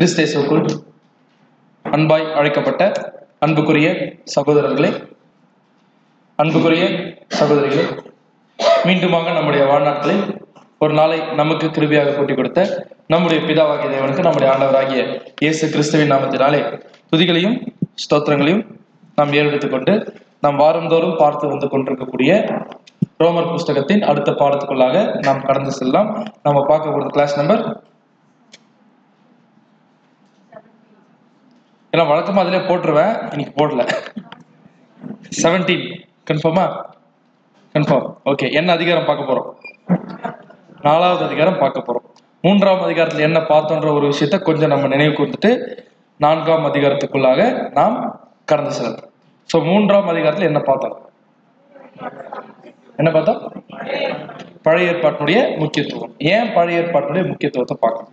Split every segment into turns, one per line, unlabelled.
கிறிஸ்தேசுக்குள் அன்பாய் அழைக்கப்பட்ட அன்புக்குரிய சகோதரர்களே, அன்புக்குரிய சகோதரிகளே, மீண்டுமாக நம்முடைய வாழ்நாட்களில் ஒரு நாளை நமக்கு கிருபையாக கூட்டி கொடுத்த நம்முடைய பிதாவாகிய தேவனுக்கு நம்முடைய ஆண்டவராகிய இயேசு கிறிஸ்துவின் நாமத்தினாலே துதிகளையும் ஸ்தோத்திரங்களையும் நாம் ஏறெடுத்துக் கொண்டு நாம் வாரந்தோறும் பார்த்து வந்து கொண்டிருக்கக்கூடிய ரோமர் புஸ்தகத்தின் அடுத்த பாடத்துக்குள்ளாக நாம் கடந்து செல்லலாம். நம்ம பார்க்க போகிற கிளாஸ் நம்பர், ஏன்னா வழக்கமா அதிலே போட்டுருவேன், இன்னைக்கு போடல. 17 கன்ஃபார்மா? கன்ஃபார்ம். ஓகே, என்ன அதிகாரம் பார்க்க போறோம்? 4வது அதிகாரம் பார்க்க போறோம். 3ஆம் அதிகாரத்துல என்ன பார்த்தோன்ற ஒரு விஷயத்த கொஞ்சம் நம்ம நினைவு கூர்ந்துட்டு 4ஆம் அதிகாரத்துக்குள்ளாக நாம் கடந்து செல்லலாம். ஸோ 3ஆம் அதிகாரத்துல என்ன பார்த்தோம்? என்ன பார்த்தோம்? பழைய ஏற்பாட்டினுடைய முக்கியத்துவம். ஏன் பழைய ஏற்பாட்டினுடைய முக்கியத்துவத்தை பார்க்கணும்?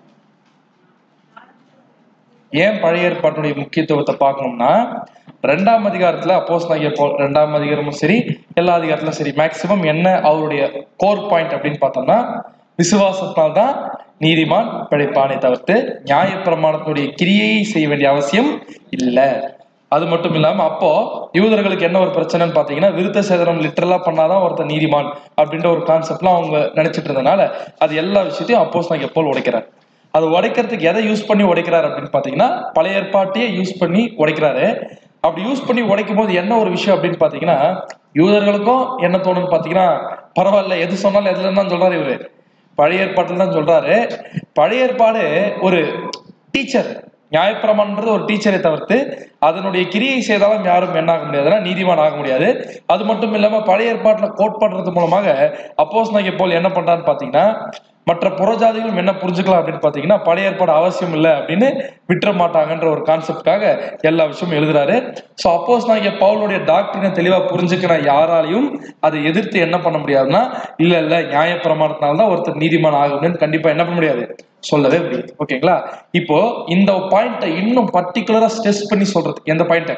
ஏன் பழைய ஏற்பாட்டுடைய முக்கியத்துவத்தை பார்க்கணும்னா, 2ஆம் அதிகாரத்துல அப்போஸ்தலனாகிய பவுல் 2ஆம் அதிகாரமும் சரி, எல்லா அதிகாரத்திலும் சரி, மேக்சிமம் என்ன அவருடைய கோர் பாயிண்ட் அப்படின்னு பார்த்தோம்னா, விசுவாசத்தால்தான் நீதிமான் பிழைப்பானே தவிர்த்து நியாயப்பிரமாணத்தினுடைய கிரியையை செய்ய வேண்டிய அவசியம் இல்லை. அது மட்டும் இல்லாம அப்போ யூதர்களுக்கு என்ன ஒரு பிரச்சனைன்னு பாத்தீங்கன்னா, விருத்த சேதனம் லிட்டரலா பண்ணாதான் ஒருத்தர் நீதிமான் அப்படின்ற ஒரு கான்செப்ட்லாம் அவங்க நினைச்சிட்டு இருந்ததுனால அது எல்லா விஷயத்தையும் அப்போஸ்தலனாகிய பவுல் உடைக்கிறார். அது உடைக்கிறதுக்கு எதை யூஸ் பண்ணி உடைக்கிறார் அப்படின்னு பாத்தீங்கன்னா, பழைய ஏற்பாட்டையே யூஸ் பண்ணி உடைக்கிறாரு. அப்படி யூஸ் பண்ணி உடைக்கும் போது என்ன ஒரு விஷயம் அப்படின்னு பாத்தீங்கன்னா, யூதர்களுக்கும் என்ன தோணுன்னு பாத்தீங்கன்னா, பரவாயில்ல எது சொன்னாலும் எதுல தான் சொல்றாரு இவரு, பழைய ஏற்பாட்டில் தான் சொல்றாரு. பழைய ஏற்பாடு ஒரு டீச்சர், நியாயப்பிரமாணம்ன்றது ஒரு டீச்சரை தவிர்த்து அதனுடைய கிரியை செய்தாலும் யாரும் என்ன ஆக முடியாதுன்னா நீதிமான் ஆக முடியாது. அது மட்டும் இல்லாம பழைய ஏற்பாட்டில் கோட் பண்றது மூலமாக அப்போஸ்தலனாகிய பவுல் என்ன பண்றான்னு பாத்தீங்கன்னா, மற்ற புறஜாதிகளும் என்ன புரிஞ்சுக்கலாம் அப்படின்னு பாத்தீங்கன்னா, பழைய ஏற்பாடு அவசியம் இல்லை அப்படின்னு விட்டுற மாட்டாங்கன்ற ஒரு கான்செப்டுக்காக எல்லா விஷயமும் எழுதுறாரு. ஸோ அப்போஸ்தலனாகிய பவுலுடைய டாக்டரினை தெளிவா புரிஞ்சுக்கிற யாராலையும் அதை எதிர்த்து என்ன பண்ண முடியாதுன்னா, இல்ல நியாயப்பிரமாணத்தினால்தான் ஒருத்தர் நீதிமான் ஆகணும்னு கண்டிப்பா என்ன பண்ண முடியாது, சொல்லவே முடியாது. ஓகேங்களா? இப்போ இந்த பாயிண்ட்டை இன்னும் பர்டிகுலரா ஸ்ட்ரெஸ் பண்ணி சொல்றது, எந்த பாயிண்ட்டை?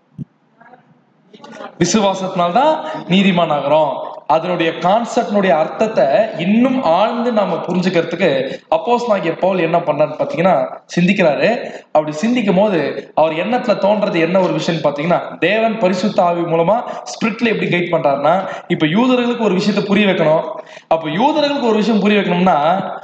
விசுவாசத்தினால்தான் நீதிமான் ஆகிறோம். அதனுடைய கான்செப்டினுடைய அர்த்தத்தை இன்னும் ஆழ்ந்து நாம புரிஞ்சுக்கிறதுக்கு அப்போஸ்தலனாகிய பவுல் என்ன பண்றான்னு பாத்தீங்கன்னா சிந்திக்கிறாரு. அப்படி சிந்திக்கும் போது அவர் எண்ணத்துல தோன்றது என்ன ஒரு விஷயம் பாத்தீங்கன்னா, தேவன் பரிசுத்த ஆவி மூலமா ஸ்பிரிட்ல எப்படி கைட் பண்றாருன்னா, இப்ப யூதர்களுக்கு ஒரு விஷயத்த புரிய வைக்கணும். அப்ப யூதர்களுக்கு ஒரு விஷயம் புரிய வைக்கணும்னா,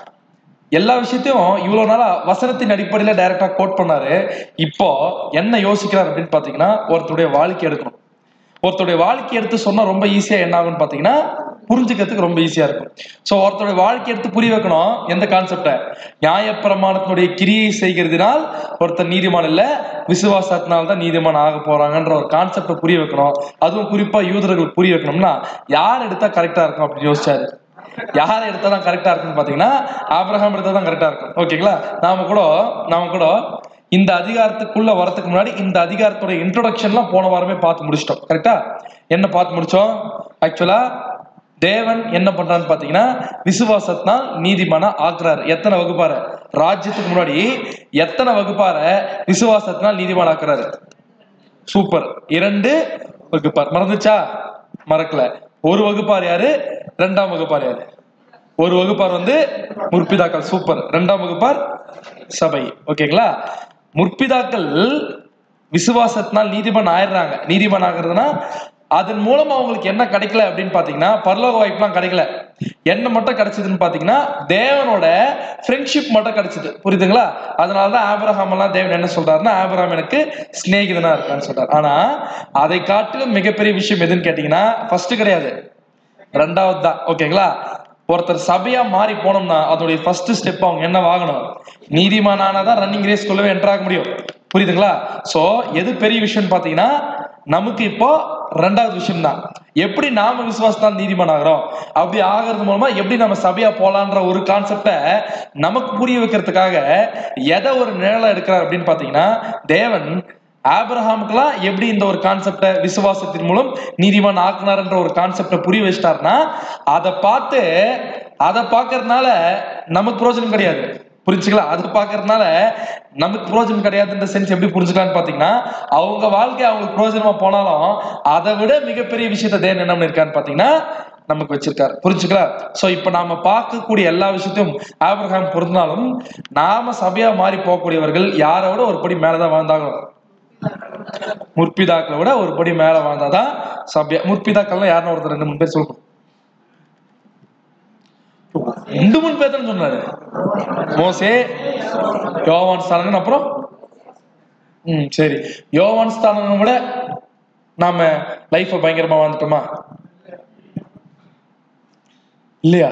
எல்லா விஷயத்தையும் இவ்வளவு நாளா வசனத்தின் அடிப்படையில டைரக்டா கோட் பண்ணாரு. இப்போ என்ன யோசிக்கிறார் அப்படின்னு பாத்தீங்கன்னா, ஒருத்தருடைய வாழ்க்கை எடுக்கணும். ஒருத்தருடைய வாழ்க்கை எடுத்து சொன்னா ரொம்ப ஈஸியா என்ன ஆகும்னு பாத்தீங்கன்னா, புரிஞ்சுக்கிறதுக்கு ரொம்ப ஈஸியா இருக்கும். சோ ஒருத்தருடைய வாழ்க்கை எடுத்து புரிய வைக்கணும். எந்த கான்செப்ட? நியாயப்பிரமாணத்தினுடைய கிரியை செய்கிறதுனால் ஒருத்தர் நீதிமான் இல்ல, விசுவாசத்தினால்தான் தான் நீதிமான் ஆக போறாங்கன்ற ஒரு கான்செப்ட புரிய வைக்கணும். அதுவும் குறிப்பா யூதர்கள் புரிய வைக்கணும்னா யார் எடுத்தா கரெக்டா இருக்கும் அப்படின்னு யோசிச்சாரு. யாரை எடுத்தாதான் கரெக்டா இருக்குன்னு பாத்தீங்கன்னா, ஆபிரகாம் எடுத்தாதான் கரெக்டா இருக்கும். ஓகேங்களா? நாம கூட இந்த அதிகாரத்துக்குள்ள வரதுக்கு முன்னாடி இந்த அதிகாரத்தோட இன்ட்ரோடக்ஷன்லாம் போன வாரமே பார்த்து முடிச்சிட்டோம். கரெக்டா? என்ன பார்த்து முடிச்சோம்? ஆக்சுவலா தேவன் என்ன பண்றான்னு பாத்தீங்கன்னா, விசுவாசத்தினால் நீதிமானா ஆக்குறாரு. எத்தனை வகுப்பார? ராஜ்யத்துக்கு முன்னாடி எத்தனை வகுப்பார விசுவாசத்தினால் நீதிமான் ஆக்குறாரு? சூப்பர். 2 வகுப்பார். மறந்துச்சா? மறக்கல. ஒரு வகுப்பார் யாரு? 2ஆம் வகுப்பார் யாரு? ஒரு வகுப்பார் முற்பிதாக்கள். சூப்பர். 2ஆம் வகுப்பார் சபை. ஓகேங்களா? முற்பிதாக்கள் விசுவாசத்தினால் நீதிமான் ஆயிடுறாங்க. நீதிமான் ஆகிறதுனா அதன் மூலம் அவங்களுக்கு என்ன கிடைக்கல அப்படின்னு பாத்தீங்கன்னா, பரலோக வாய்ப்புலாம் கிடைக்கல. என்ன மட்டும் கிடைச்சதுன்னு பாத்தீங்கன்னா, தேவனோட ஃப்ரெண்ட்ஷிப் மட்டும் கிடைச்சது. புரியுதுங்களா? அதனாலதான் ஆபிரகாம் எல்லாம் தேவன் என்ன சொல்றாருன்னா, ஆபிரகாம் எனக்கு சிநேகிதனா இருக்கான்னு சொல்றாரு. ஆனா அதை காட்டிலும் மிகப்பெரிய விஷயம் எதுன்னு கேட்டீங்கன்னா, ஃபர்ஸ்ட் கிடையாது, 2வது தான். ஓகேங்களா? ஒருத்தர் சபையா மாறி போனோம்னா அதோடைய ஃபர்ஸ்ட் ஸ்டெப் அவங்க என்ன ஆகணும்? நீதிமான் ஆனாதான் ரன்னிங் ரேஸ் குள்ளவே என்டர் ஆக முடியும். புரியுதுங்களா? சோ எது பெரிய விஷயம் பாத்தீங்கன்னா, நமக்கு இப்போ 2வது விஷயம் தான். எப்படி நாம விசுவாசத்தான் நீதிமான் ஆகிறோம், அப்படி ஆகிறது மூலமா எப்படி நம்ம சபையா போலான்ற ஒரு கான்செப்ட நமக்கு புரிய வைக்கிறதுக்காக எதை ஒரு நிழலா எடுக்கிறார் அப்படின்னு பாத்தீங்கன்னா, தேவன் ஆபிரகாமுக்கெல்லாம் எப்படி இந்த ஒரு கான்செப்ட விசுவாசத்தின் மூலம் நீதிமான் ஆக்குனார்ன்ற ஒரு கான்செப்ட புரிய வச்சிட்டாருன்னா, அதை பார்க்கறதுனால நமக்கு பிரயோஜனம் கிடையாது. புரிஞ்சுக்கலாம்? அது பார்க்கறதுனால நமக்கு பிரயோஜனம் கிடையாதுன்ற சென்ஸ் எப்படி புரிஞ்சுக்கலாம்னு பாத்தீங்கன்னா, அவங்க வாழ்க்கை அவங்களுக்கு பிரயோஜனமா போனாலும் அதை விட மிகப்பெரிய விஷயத்த தேவன் என்ன பண்ணிருக்கான்னு பாத்தீங்கன்னா, நமக்கு வச்சிருக்காரு. புரிஞ்சுக்கலாம். சோ இப்ப நாம பார்க்கக்கூடிய எல்லா விஷயத்தையும் ஆபிரகாம் பொருந்தாலும் நாம சபையா மாறி போகக்கூடியவர்கள் யாரோட ஒரு படி மேலதான் வாழ்ந்தாகணும். முற்பிதாக்களை விட ஒரு படி மேல வாழ்ந்தாதான் சபையா. முற்பிதாக்கள்லாம் யாருன்னு ஒருத்தர் 2 3 பேர் சொல்லணும். 2 3 பேர் தான் சொன்னாரு. மோசே, யோவான் ஸ்தானங்கன், அப்புறம் சரி, யோவான் ஸ்தானங்களை விட நாம லைஃப பயங்கரமா வாழ்ந்துட்டோமா இல்லையா?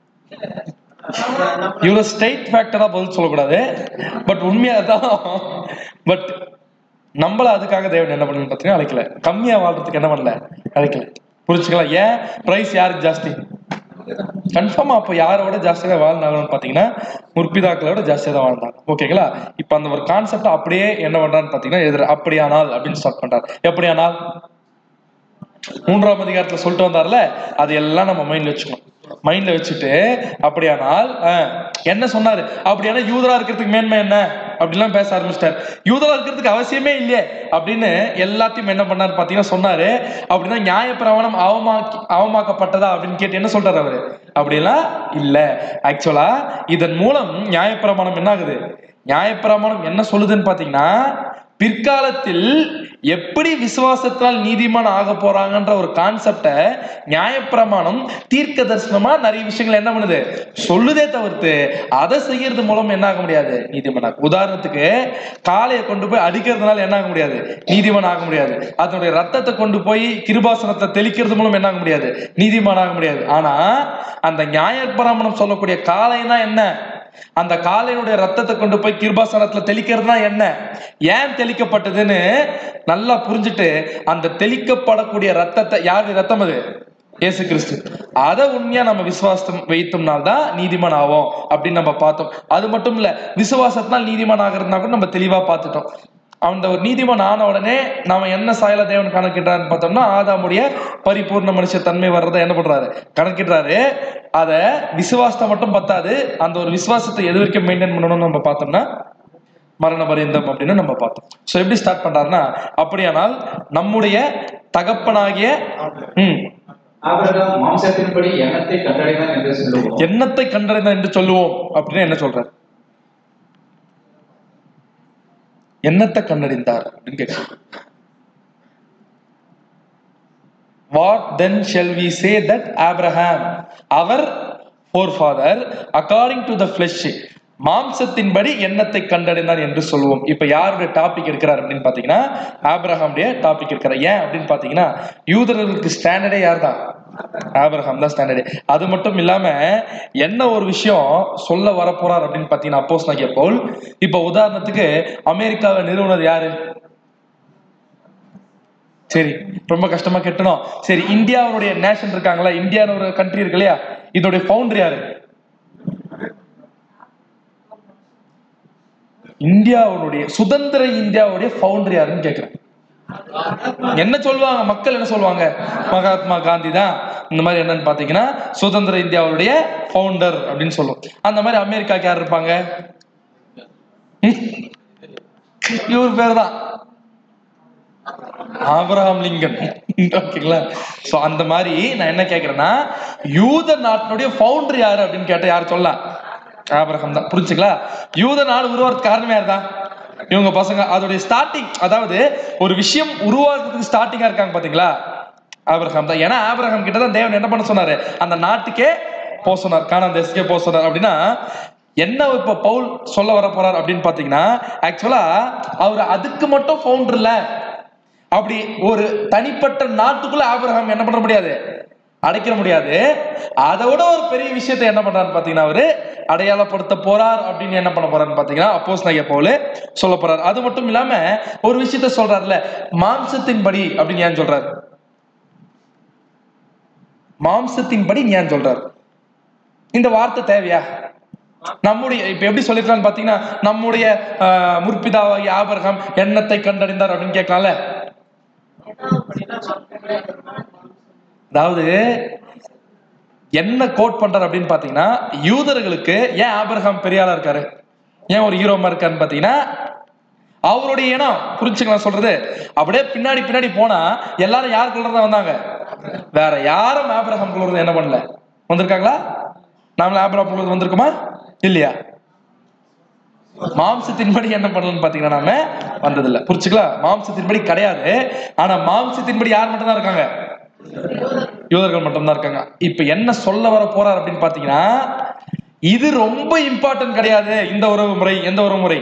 இவ்வளவு ஸ்ட்ரைட் ஃபேக்டரா பதில் சொல்லக்கூடாது, பட் உண்மையா தான். பட் நம்மள அதுக்காக தேவன் என்ன பண்ணு பார்த்தீங்கன்னா அழைக்கல. கம்மியா வாழ்றதுக்கு என்ன பண்ணல, அழைக்கல. புரிச்சுக்கலாம். ஏன் பிரைஸ் யாருக்கு ஜாஸ்தி? கன்ஃபார்மா அப்ப யாரோட ஜாஸ்தியா வாழ்ந்தாங்கன்னு பாத்தீங்கன்னா முற்பிதாக்களோட ஜாஸ்தியா தான் வாழ்ந்தாங்க. ஓகேங்களா? இப்ப அந்த ஒரு கான்செப்ட் அப்படியே என்ன பண்றான்னு பாத்தீங்கன்னா அப்படியானால் அப்படின்னு ஸ்டார்ட் பண்றாரு. எப்படியானால் 3ஆம் அதிகாரத்துல சொல்லிட்டு வந்தார்ல, அது எல்லாம் நம்ம மைண்ட்ல வச்சுக்கணும். மைண்ட்ல வச்சுட்டு அப்படியானால் என்ன சொன்னாரு? அப்படியானா யூதரா இருக்கிறதுக்கு மேன்மை என்ன அப்படிலாம் பேச ஆரம்பிச்சிட்டாரு. யூதரா இருக்கிறதுக்கு அவசியமே இல்லையே அப்படின்னு எல்லாத்தையும் என்ன பண்ணாரு பாத்தீங்கன்னா சொன்னாரு. அப்படின்னா நியாயப்பிரமாணம் அவமாக்கப்பட்டதா அப்படின்னு கேட்டு என்ன சொல்றாரு அவரு? அப்படிலாம் இல்ல. ஆக்சுவலா இதன் மூலம் நியாயப்பிரமாணம் என்ன ஆகுது? நியாயப்பிரமாணம் என்ன சொல்லுதுன்னு பாத்தீங்கன்னா, பிற்காலத்தில் எப்படி விசுவாசத்தால் நீதிமான் ஆக போறாங்கன்ற ஒரு கான்செப்ட நியாயப்பிரமாணம் தீர்க்க தரிசனமா நிறைய விஷயங்கள் என்ன பண்ணுது, சொல்லுதே தவிர்த்து அதை செய்யறது மூலம் என்ன ஆக முடியாது, நீதிமான் ஆக. உதாரணத்துக்கு காளையை கொண்டு போய் அடிக்கிறதுனால என்ன ஆக முடியாது, நீதிமான் ஆக முடியாது. அதனுடைய ரத்தத்தை கொண்டு போய் கிருபாசனத்தை தெளிக்கிறது மூலம் என்ன ஆக முடியாது, நீதிமான் ஆக முடியாது. ஆனா அந்த நியாயப்பிரமாணம் சொல்லக்கூடிய காளைனா என்ன, அந்த காளையினுடைய ரத்தத்தை கொண்டு போய் கிருபாசனத்துல தெளிக்கிறதுனா என்ன, ஏன் தெளிக்கப்பட்டதுன்னு நல்லா புரிஞ்சுட்டு அந்த தெளிக்கப்படக்கூடிய ரத்தத்தை, யாரு ரத்தம் அது? இயேசு கிறிஸ்து. அதை உண்மையா நம்ம விசுவாசம் வைத்தோம்னால்தான் நீதிமான் ஆவோம் அப்படின்னு நம்ம பார்த்தோம். அது மட்டும் இல்ல, விசுவாசத்தினால் நீதிமான் ஆகிறதுனா கூட நம்ம தெளிவா பார்த்துட்டோம். அந்த ஒரு நீதிமான் ஆன உடனே நாம என்ன சாயல தேவன் கணக்கிட்டாருன்னு பார்த்தோம்னா ஆதாமுடைய பரிபூர்ண மனுஷ தன்மை வர்றதை என்ன பண்றாரு, கணக்கிடுறாரு. அத விசுவாசத்தை மட்டும் பத்தாது, அந்த ஒரு விசுவாசத்தை எது வரைக்கும் மெயின்டைன் பண்ணணும்னு நம்ம பார்த்தோம்னா மரண பரியந்தம் அப்படின்னு நம்ம பார்த்தோம். சோ எப்படி ஸ்டார்ட் பண்றாருன்னா, அப்படியானால் நம்முடைய தகப்பனாகிய
ஆபிரகாம் மாம்சத்தின்படி எண்ணத்தை கண்டடைந்தான் என்று சொல்லுவோம்.
எண்ணத்தை கண்டடைந்தான் என்று சொல்லுவோம் அப்படின்னு என்ன சொல்றாரு? என்னத்தை கண்டறிந்தார் அப்படின்னு கேட்கிறேன். What then shall we say that Abraham, our forefather, according to the flesh, மாம்சத்தின்படி எண்ணத்தை கண்டடைந்தார் என்று சொல்லுவோம். இப்ப யாருடைய டாபிக் எடுக்கிறார் அப்படின்னு பாத்தீங்கன்னா ஆபிரகாமுடைய டாபிக் எடுக்கிறார். ஏன் அப்படின்னு பாத்தீங்கன்னா யூதர்களுக்கு ஸ்டாண்டர்டே யார் தான், ஆபிரகாம் தான் ஸ்டாண்டர்டு. அது மட்டும் இல்லாம என்ன ஒரு விஷயம் சொல்ல வரப்போறார் அப்படின்னு பாத்தீங்கன்னா அப்போஸ்தலனாகிய பவுல், இப்ப உதாரணத்துக்கு அமெரிக்காவை நிறுவனர் யாரு? சரி, ரொம்ப கஷ்டமா கெட்டணும். சரி, இந்தியாவுடைய நேஷன் இருக்காங்களா, இந்தியான்னு ஒரு கண்ட்ரி இருக்கு இல்லையா, இதோடைய ஃபவுண்டர் யாரு? இந்தியாவுடைய சுதந்திர இந்தியாவுடைய ஃபவுண்டர் யாருன்னு கேட்கிறேன். என்ன சொல்லுவாங்க மக்கள், என்ன சொல்லுவாங்க, மகாத்மா காந்தி தான். இந்த மாதிரி என்னன்னு பாத்தீங்கன்னா சுதந்திர இந்தியாவுடைய ஃபவுண்டர் அப்படின்னு சொல்லுவோம். அந்த மாதிரி அமெரிக்காக்கு யார் இருப்பாங்க? இவர் பேர் தான் ஆபிரகாம் லிங்கன். ஓகேங்களா? சோ அந்த மாதிரி நான் என்ன கேட்கிறேன்னா, யூத நாட்டினுடைய ஃபவுண்டர் யாரு அப்படின்னு கேட்டா யார் சொல்லலாம்? ஆபிரகாம் தான். புரிஞ்சுங்களா? யூத நாடு உருவாகிறதுக்கு காரணமே யார் தான்? இவங்க பசங்க. அதோடைய ஸ்டார்டிங், அதாவது ஒரு விஷயம் உருவாக்குறதுக்கு ஸ்டார்டிங்கா இருக்காங்க பாத்தீங்களா, ஆபிரகாம் தான். ஏன்னா ஆபிரகாம் கிட்ட தான் தேவன் என்ன பண்ண சொன்னாரு, அந்த நாட்டுக்கே போக சொன்னார், கானான் தேசத்துக்கே போக சொன்னார். அப்படின்னா என்ன இப்ப பவுல் சொல்ல வர போறார் அப்படின்னு பாத்தீங்கன்னா, ஆக்சுவலா அவர் அதுக்கு மட்டும் ஃபவுண்டர் இல்ல, அப்படி ஒரு தனிப்பட்ட நாட்டுக்குள்ள ஆபிரகாம் என்ன பண்ண முடியாது, அடைக்க முடியாது. அதை விட ஒரு பெரிய விஷயத்தை என்ன பண்றான்னு பாத்தீங்கன்னா அவரு அடையாளப்படுத்த போறார். அப்படின்னு என்ன பண்ண போறான்னு பாத்தீங்கன்னா அப்போஸ்தலனாகிய பவுல் சொல்ல போறார். அது மட்டும் இல்லாம ஒரு விஷயத்த சொல்றாருல, மாம்சத்தின்படி அப்படின்னு ஏன் சொல்றாரு, மாம்சத்தின்படி ஏன் சொல்றாரு? இந்த வார்த்தை தேவையா? நம்முடைய இப்ப எப்படி சொல்லிருக்கான்னு பாத்தீங்கன்னா, நம்முடைய முற்பிதாவாகிய ஆபிரகாம் எண்ணத்தை கண்டறிந்தார் அப்படின்னு கேட்கலாம்ல. அதாவது என்ன கோட் பண்றாரு அப்படின்னு பாத்தீங்கன்னா, யூதர்களுக்கு ஏன் ஆபிரகாம் பெரிய ஆளா இருக்காரு, ஏன் ஒரு ஹீரோமா இருக்காருன்னு பாத்தீங்கன்னா அவருடைய இனம். புரிஞ்சுக்கலாம் சொல்றது? அப்படியே பின்னாடி பின்னாடி போனா எல்லாரும் யாருக்குள்ளதான் வந்தாங்க, வேற யாரும் ஆபிரகாம் குழுவது என்ன பண்ணல? வந்திருக்காங்களா? நாமள ஆபிரகாம் குழுவது வந்திருக்குமா இல்லையா? மாம்சத்தின்படி என்ன பண்ணலன்னு பாத்தீங்கன்னா நாம வந்ததில்லை. புரிச்சுக்கலாம்? மாம்சத்தின்படி கிடையாது. ஆனா மாம்சத்தின்படி யார் மட்டும் தான் இருக்காங்க? யூதர்கள் மட்டும்தான் இருக்காங்க. இப்ப என்ன சொல்ல வர போறார் அப்படின்னு பாத்தீங்கன்னா, இது ரொம்ப இம்பார்ட்டன்ட் கிடையாது. இந்த உறவு முறை எந்த உறவு முறை?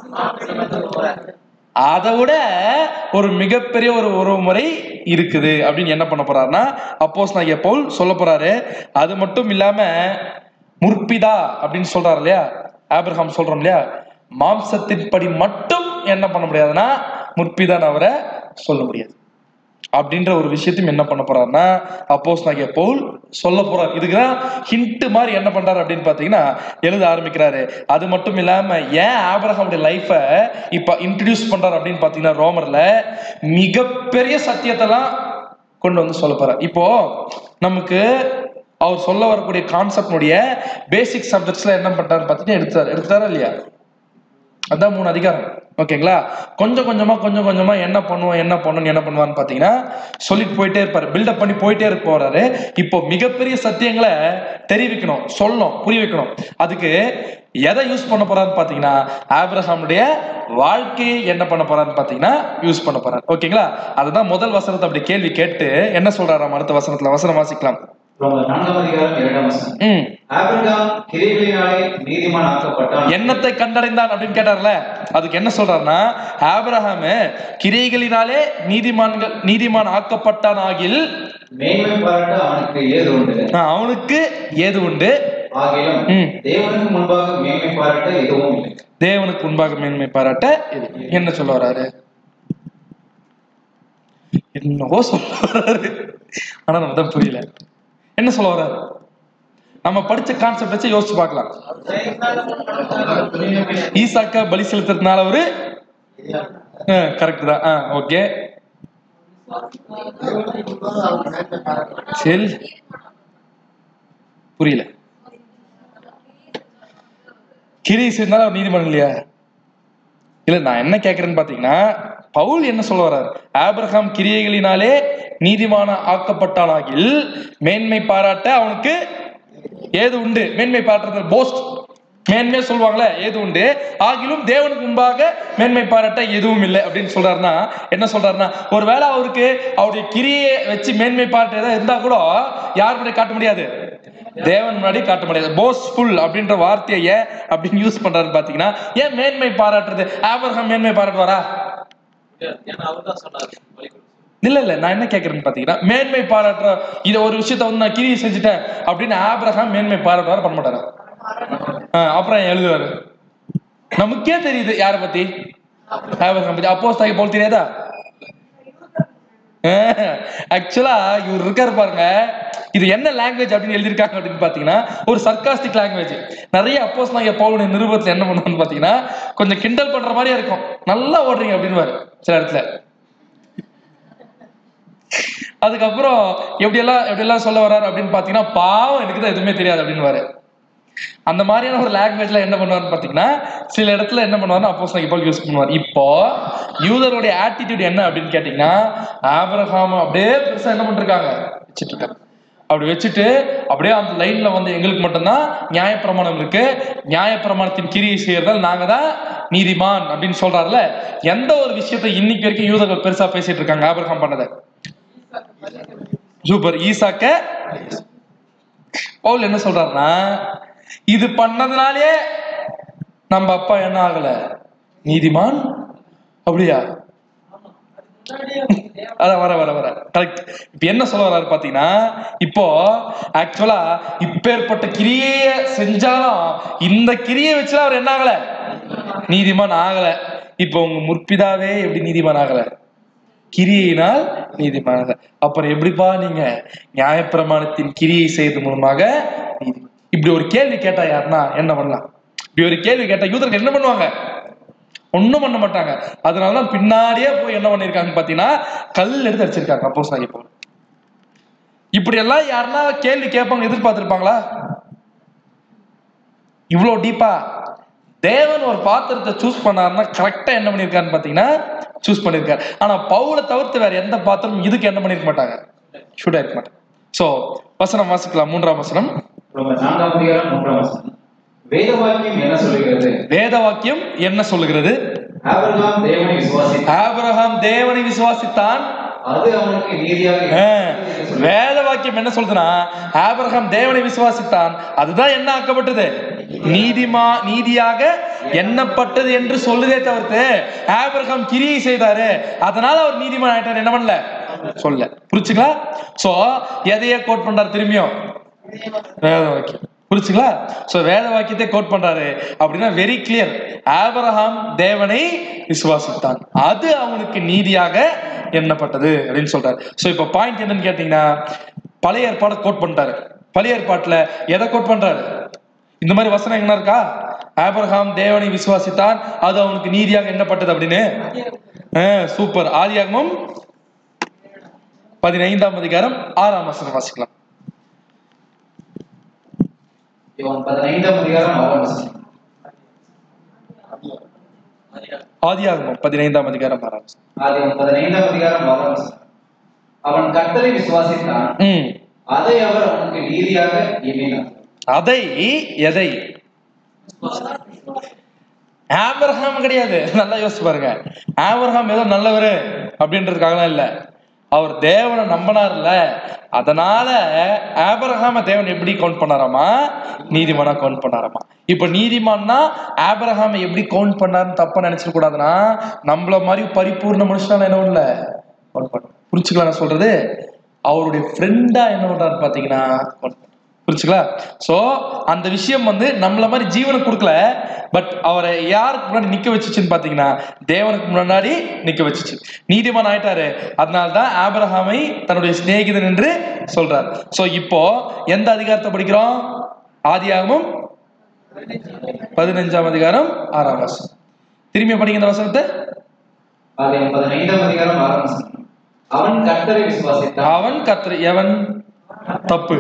அதை விட ஒரு மிகப்பெரிய ஒரு உறவு முறை இருக்குது அப்படின்னு என்ன பண்ண போறாருன்னா அப்போஸ்தலனாகிய பவுல் சொல்ல போறாரு. அது மட்டும் இல்லாம முற்பிதா அப்படின்னு சொல்றாரு இல்லையா, ஆபிரகாம் சொல்றோம் இல்லையா, மாம்சத்தின்படி மட்டும் என்ன பண்ண முடியாதுன்னா முற்பிதான் அவரை சொல்ல முடியாது அப்படின்ற ஒரு விஷயத்தையும் என்ன பண்ண போறாருன்னா அப்போஸ்தலனாகிய பவுல் சொல்ல போறார். இதுக்குதான் ஹிண்ட் மாதிரி என்ன பண்றாரு அப்படின்னு பாத்தீங்கன்னா எழுத ஆரம்பிக்கிறாரு. அது மட்டும் இல்லாம ஏன் ஆபிரகாமுடைய லைஃப இப்ப இன்ட்ரடியூஸ் பண்றாரு அப்படின்னு பாத்தீங்கன்னா ரோமர்ல மிகப்பெரிய சத்தியத்தை எல்லாம் கொண்டு வந்து சொல்ல போறார். இப்போ நமக்கு அவர் சொல்ல வரக்கூடிய கான்செப்டுடைய பேசிக் சப்ஜெக்ட்ஸ்ல என்ன பண்றாரு பாத்தீங்கன்னா எடுத்தாரா இல்லையா? அதான் 3 அதிகாரம். ஓகேங்களா? கொஞ்சம் கொஞ்சமா என்ன பண்ணுவான்னு பாத்தீங்கன்னா சொல்லிட்டு போயிட்டே இருப்பாரு. பில்டப் பண்ணி போயிட்டே போறாரு. இப்போ மிகப்பெரிய சத்தியங்களை தெரிவிக்கணும், சொல்லணும், புரிய வைக்கணும். அதுக்கு எதை யூஸ் பண்ண போறான்னு பாத்தீங்கன்னா ஆபிரகாமுடைய வாழ்க்கையை என்ன பண்ண போறான்னு பாத்தீங்கன்னா யூஸ் பண்ண போறாரு. ஓகேங்களா? அதுதான் முதல் வசனத்தை அப்படி கேள்வி கேட்டு என்ன சொல்றாராம் அடுத்த வசனத்துல. வசனம் வாசிக்கலாம். என்னத்தை கண்டடைந்தான் அப்படின்னு கேட்டார்ல, அதுக்கு என்ன சொல்றாருன்னா ஆபிரகாம் கிரியைகளினாலே நீதிமான் ஆக்கப்பட்டான் ஆகில் அவனுக்கு ஏது உண்டு, தேவனுக்கு முன்பாக மேன்மை பாராட்ட என்ன சொல்ல வர்றாரு? என்னவோ சொல்ல வர்றாரு, ஆனா நம்ம தான் புரியல என்ன சொல்ல வர்றாரு. நம்ம படிச்ச கான்செப்ட் வச்சு யோசிச்சு பார்க்கலாம். ஈசாக்க பலி செலுத்துறதுனால ஒரு கரெக்ட் தான். ஓகே சரி, புரியல. கிரியை செய்தாலும் அவர் நீதிமான் இல்லையா? இல்ல, நான் என்ன கேட்கிறேன்னு பாத்தீங்கன்னா பவுல் என்ன சொல்ல வர்றாரு? ஆபிரகாம் கிரியைகளினாலே நீதிமான ஆக்கப்பட்டானாகில் மேன்மை பாராட்ட அவனுக்கு ஏது உண்டு. மேன்மை பாராட்டுறது போஸ்ட், மேன்மையா சொல்லுவாங்களே, ஏது உண்டு. ஆகிலும் தேவனுக்கு முன்பாக மேன்மை பாராட்ட எதுவும் இல்லை அப்படின்னு சொல்றாருன்னா என்ன சொல்றாருன்னா ஒருவேளை அவருக்கு அவருடைய கிரியை வச்சு மேன்மை பாராட்ட ஏதாவது இருந்தா கூட யார் முன்னாடி காட்ட முடியாது? தேவன் முன்னாடி காட்ட முடியாது. போஸ்ட்ஃபுல் அப்படின்ற வார்த்தையை அப்படின்னு யூஸ் பண்றாரு பாத்தீங்கன்னா ஏன் மேன்மை பாராட்டுறது? ஆபிரகாம் மேன்மை பாராட்டுவாரா? இல்ல, நான் என்ன கேட்கறேன்னு பாத்தீங்கன்னா மேன்மை பாராட்டுற இத ஒரு விஷயத்த வந்து நான் கிரியை செஞ்சுட்டேன் அப்படின்னு ஆபிரகாம் மேன்மை பாராட்டுவாரு பண்ண மாட்டாரா? அப்புறம் எழுதுவாரு. நமக்கே தெரியுது யார பத்தி? ஆபிரகாம் பத்தி. அப்போஸ்தலனாகிய பவுல் தெரியாதா? ஆக்சுவலா இவர் இருக்காரு பாருங்க, இது என்ன லாங்குவேஜ் அப்படின்னு எழுதியிருக்காங்க அப்படின்னு பாத்தீங்கன்னா ஒரு சர்காஸ்டிக் லாங்குவேஜ். நிறைய அப்போஸ்தலனாகிய பவுலுடைய நிருபத்துல என்ன பண்ணுவான்னு பாத்தீங்கன்னா கொஞ்சம் கிண்டல் பண்ற மாதிரியா இருக்கும். நல்லா ஓடுறீங்க அப்படின்னு சில இடத்துல. அதுக்கப்புறம் எப்படியெல்லாம் சொல்ல வர்றாரு அப்படின்னு பாத்தீங்கன்னா பாவம் எனக்கு தான் எதுவுமே தெரியாது அப்படின்னு. அந்த மாதிரியான ஒரு லாங்குவேஜ்ல என்ன பண்ணுவாருன்னு பாத்தீங்கன்னா சில இடத்துல என்ன பண்ணுவாருன்னா அப்போஸ்தலனாகிய பவுல் யூஸ் பண்ணுவார். இப்போ யூதருடைய ஆட்டிடியூட் என்ன அப்படின்னு கேட்டீங்கன்னா ஆபிரகாம் அப்படியே பெருசா என்ன பண்ணிருக்காங்க வச்சுட்டு இருக்காங்க. அப்படி வச்சுட்டு அப்படியே அந்த லைன்ல வந்து எங்களுக்கு மட்டும்தான் நியாயப்பிரமாணம் இருக்கு, நியாயப்பிரமாணத்தின் கிரியை செய்யறதால் நாங்க தான் நீதிமான் அப்படின்னு சொல்றாருல. எந்த ஒரு விஷயத்தை இன்னைக்கு வரைக்கும் யூதர்கள் பெருசா பேசிட்டு இருக்காங்க ஆபிரகாம் பண்ணதை? சூப்பர். ஈசாக்க பவுல் என்ன சொல்றாருன்னா இது பண்ணதுனாலே நம்ம அப்பா என்ன ஆகல? நீதிமான். அப்படியா? அதான் வர கரெக்ட். இப்ப என்ன சொல்ல வர்றாரு பாத்தீங்கன்னா இப்போ ஆக்சுவலா இப்பேற்பட்ட கிரியை செஞ்சாலும் இந்த கிரியை வச்சுதான் அவர் என்ன ஆகல? நீதிமான் ஆகல. இப்போ உங்க முற்பிதாவே எப்படி நீதிமான் ஆகல? கிரியினால் நீதிமானாக. அப்புறம் எப்படிப்பா நீங்க நியாயப்பிரமாணத்தின் கிரியை செய்வது மூலமாக நீதிமான்? இப்படி ஒரு கேள்வி கேட்டா யாருன்னா என்ன பண்ணலாம்? இப்படி ஒரு கேள்வி கேட்டா யூதர்கள் என்ன பண்ணுவாங்க? ஒண்ணும் பண்ண மாட்டாங்க. அதனாலதான் பின்னாடியே போய் என்ன பண்ணிருக்காங்க பாத்தீங்கன்னா கல் எடுத்து அடிச்சிருக்காங்க அப்போஸ்தலனாகிய பவுல். இப்படி எல்லாம் யாருன்னா கேள்வி கேட்பாங்க எதிர்பார்த்திருப்பாங்களா? இவ்வளவு டீப்பா தேவன் ஒரு பாத்திரத்தை சூஸ் பண்ணாருன்னா கரெக்டா என்ன பண்ணிருக்காருன்னு பாத்தீங்கன்னா சூஸ் பண்ணிருக்காரு. ஆனா பவுலை தவிர்த்து வேற எந்த பாத்திரமும் இதுக்கு என்ன பண்ணிருக்க மாட்டாங்க, ஷூட்டா இருக்க மாட்டேன். சோ வசனம் வாசிக்கலாம். 3ஆம் வசனம்.
4ஆம் அதிகாரம் 3ஆம் வசனம். வேத வாக்கியம் என்ன சொல்லுகிறது?
வேத வாக்கியம் என்ன சொல்லுகிறது?
ஆபிரகாம் தேவனை விசுவாசித்தான்.
ஆபிரகாம் தேவனை விசுவாசித்தான்,
அது அவனுக்கு நீதியாக.
வேத வாக்கியம் என்ன சொல்றதுன்னா, ஆபிரகாம் தேவனை விசுவாசித்தான், அதுதான் என்ன ஆக்கப்பட்டது? நீதியாக எண்ணப்பட்டது என்று சொல்லுதே தவிர்த்து ஆபிரகாம் கிரியை செய்தாரு அதனால அவர் நீதிமான் ஆயிட்டார் என்ன பண்ணல சொல்ல. புரிச்சுங்களா? சோ எதையே கோட் பண்றாரு திரும்பியும்? வேத வாக்கியம். புரிச்சுங்களா? சோ வேத வாக்கியத்தை கோட் பண்றாரு அப்படின்னா வெரி கிளியர். ஆபிரகாம் தேவனை விசுவாசித்தான், அது அவனுக்கு நீதியாக எண்ணப்பட்டது அப்படின்னு சொல்றாரு. சோ இப்ப பாயிண்ட் என்னன்னு கேட்டீங்கன்னா, பழைய ஏற்பாடை கோட் பண்ணிட்டாரு. பழைய ஏற்பாட்டுல எதை கோட் பண்றாரு? இந்த மாதிரி வசனம் என்ன இருக்கா? ஆபிரகாம் தேவனை விசுவாசித்தான், அது அவனுக்கு நீதியாக எண்ணப்பட்டது அப்படின்னு. சூப்பர். ஆதியாகமம் 15ஆம் அதிகாரம் 6ஆம் வசனம் வாசிக்கலாம்.
15ஆம் அதிகாரம் 6ஆம் வசனம்.
ஆதியாகமம் 15ஆம் அதிகாரம் 6ஆம் வசனம்.
ஆதியாகமம் 15ஆம் அதிகாரம் 6ஆம் வசனம். அவன் கர்த்தரை விசுவாசித்தான், அதை அவர் அவனுக்கு நீதியாக எண்ணினார்.
அதை எதை? ஆபிரகாம் கிடையாது. நல்லா யோசிச்சு பாருங்க. ஆபிரகாம் ஏதோ நல்லவரு அப்படின்றதுக்காகலாம் இல்ல, அவர் தேவனை நம்பினார்ல, அதனால ஆபிரகாம தேவன் எப்படி கவுண்ட் பண்ணாராமா? நீதிமானா கவுண்ட் பண்ணாராமா. இப்ப நீதிமான்னா ஆபிரகாம எப்படி கவுண்ட் பண்ணாருன்னு தப்பா நினைச்சிட கூடாதுன்னா, நம்மள மாதிரி பரிபூர்ண மனுஷனால என்ன இல்ல கவுண்ட் பண்ண. புரிச்சுக்கலாம் நான் சொல்றது? அவருடைய ஃப்ரெண்டா என்ன பண்றாரு பாத்தீங்கன்னா புரிச்சுங்களா? சோ அந்த விஷயம் நம்மள மாதிரி ஜீவனுக்கு கொடுக்கல, பட் அவரை யாருக்கு முன்னாடி நிக்க வச்சுச்சுன்னு பாத்தீங்கன்னா தேவனுக்கு முன்னாடி நிக்க வச்சுச்சு. நீதிமான் ஆயிட்டாரு, அதனால்தான் ஆபிரகாமை தன்னுடைய சிநேகிதன் என்று சொல்றார். சோ இப்போ எந்த அதிகாரத்தை படிக்கிறோம்? ஆதியாகமம் 15ஆம் அதிகாரம் 6ஆம் வசனம். திரும்பி படிங்க இந்த வசனத்தை.
ஆதியாகமம் 15ஆம் அதிகாரம் 6ஆம் வசனம். அவன் கர்த்தரை விசுவாசித்தான்.
அவன் கர்த்தரை. எவன்? தப்பு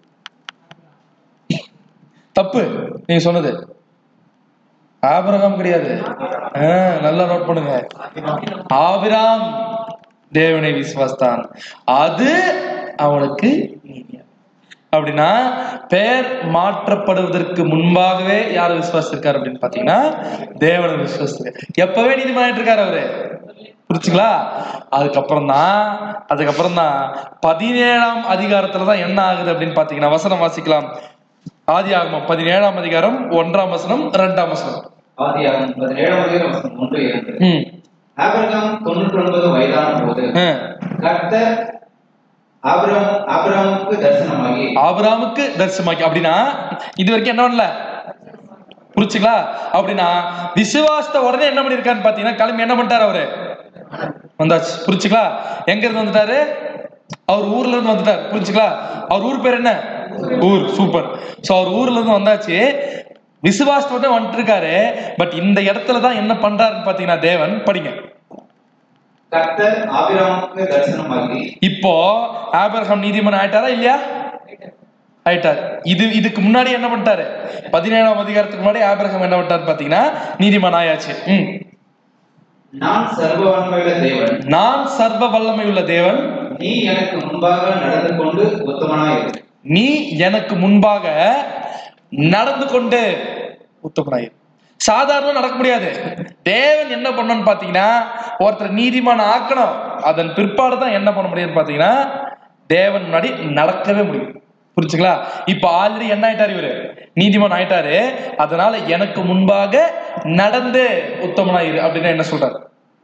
தப்பு நீங்க சொன்னது. ஆபிரகாம் கிடையாது. நல்லா நோட் பண்ணுங்க. ஆபிரகாம் தேவனை விசுவாசித்தான், அது அவனுக்கு நீதியா. அப்படின்னா பெயர் மாற்றப்படுவதற்கு முன்பாகவே யாரை விசுவாசிருக்காரு அப்படின்னு பாத்தீங்கன்னா தேவனை விசுவாசிருக்காரு. எப்பவே நீதிமானிட்டு இருக்காரு அவரு. புரிச்சுங்களா? அதுக்கப்புறம் தான் 17ஆம் அதிகாரத்துலதான் என்ன ஆகுது அப்படின்னு பாத்தீங்கன்னா, வசனம் வாசிக்கலாம். ஆதியாகமம் 17ஆம் அதிகாரம் 1ஆம் வசனம் 2ஆம் வசனம்.
ஆதியாகமம் 17ஆம் அதிகாரம் வசனம் 1 2. ஆபிரகாம் 99 வயதான போது கர்த்தர் ஆபிரகாமுக்கு தரிசனமாகி. அப்படின்னா இது வரைக்கும் என்ன பண்ணல? புரிச்சுங்களா? அப்படின்னா விசுவாசத்தை உடனே என்ன பண்ணிருக்காருன்னு பாத்தீங்கன்னா கிளம்பி என்ன பண்ணிட்டாரு? அவரு வந்தாச்சு. புரிச்சுங்களா? எங்க இருந்து வந்துட்டாரு? அவர் ஊர்ல இருந்து வந்துட்டாரு. புரிச்சுங்களா? அவர் ஊர் பேர் என்ன? ஊர். சூப்பர். சோ அவர் ஊர்ல இருந்து வந்தாச்சு, விசுவாசத்தோட வந்துட்டு இருக்காரு. பட் இந்த இடத்துலதான் என்ன பண்றாருன்னு பாத்தீங்கன்னா தேவன், படிங்க. கர்த்தர் ஆபிரகாமுக்கு தரிசனமாகி.
இப்போ ஆபிரகாம் நீதிமான் ஆயிட்டாரா இல்லையா? ஆயிட்டார். இதுக்கு முன்னாடி என்ன பண்ணிட்டாரு? 17ஆம் அதிகாரத்துக்கு முன்னாடி ஆபிரகாம் என்ன பண்ணிட்டாரு பாத்தீங்கன்னா நீதிமான் ஆயாச்சு.
நான் சர்வ
வல்லமையுள்ள தேவன்,
நீ எனக்கு முன்பாக நடந்து கொண்டு உத்தமனாயிரு.
நீ எனக்கு முன்பாக நடந்து கொண்டு உத்தமனாயிரு. சாதாரண நடக்க முடியாது. தேவன் என்ன பண்ணணும்னு பாத்தீங்கன்னா ஒருத்தர் நீதிமான் ஆக்கணும். அதன் பிற்பாடு தான் என்ன பண்ண முடியும்னு பாத்தீங்கன்னா தேவன் முன்னாடி நடக்கவே முடியும். புரிச்சுங்களா? இப்ப ஆல்ரெடி என்ன ஆயிட்டாரு? இவரு நீதிமான் ஆயிட்டாரு. அதனால எனக்கு முன்பாக நடந்து உத்தமனாயிரு அப்படின்னா என்ன சொல்றாரு?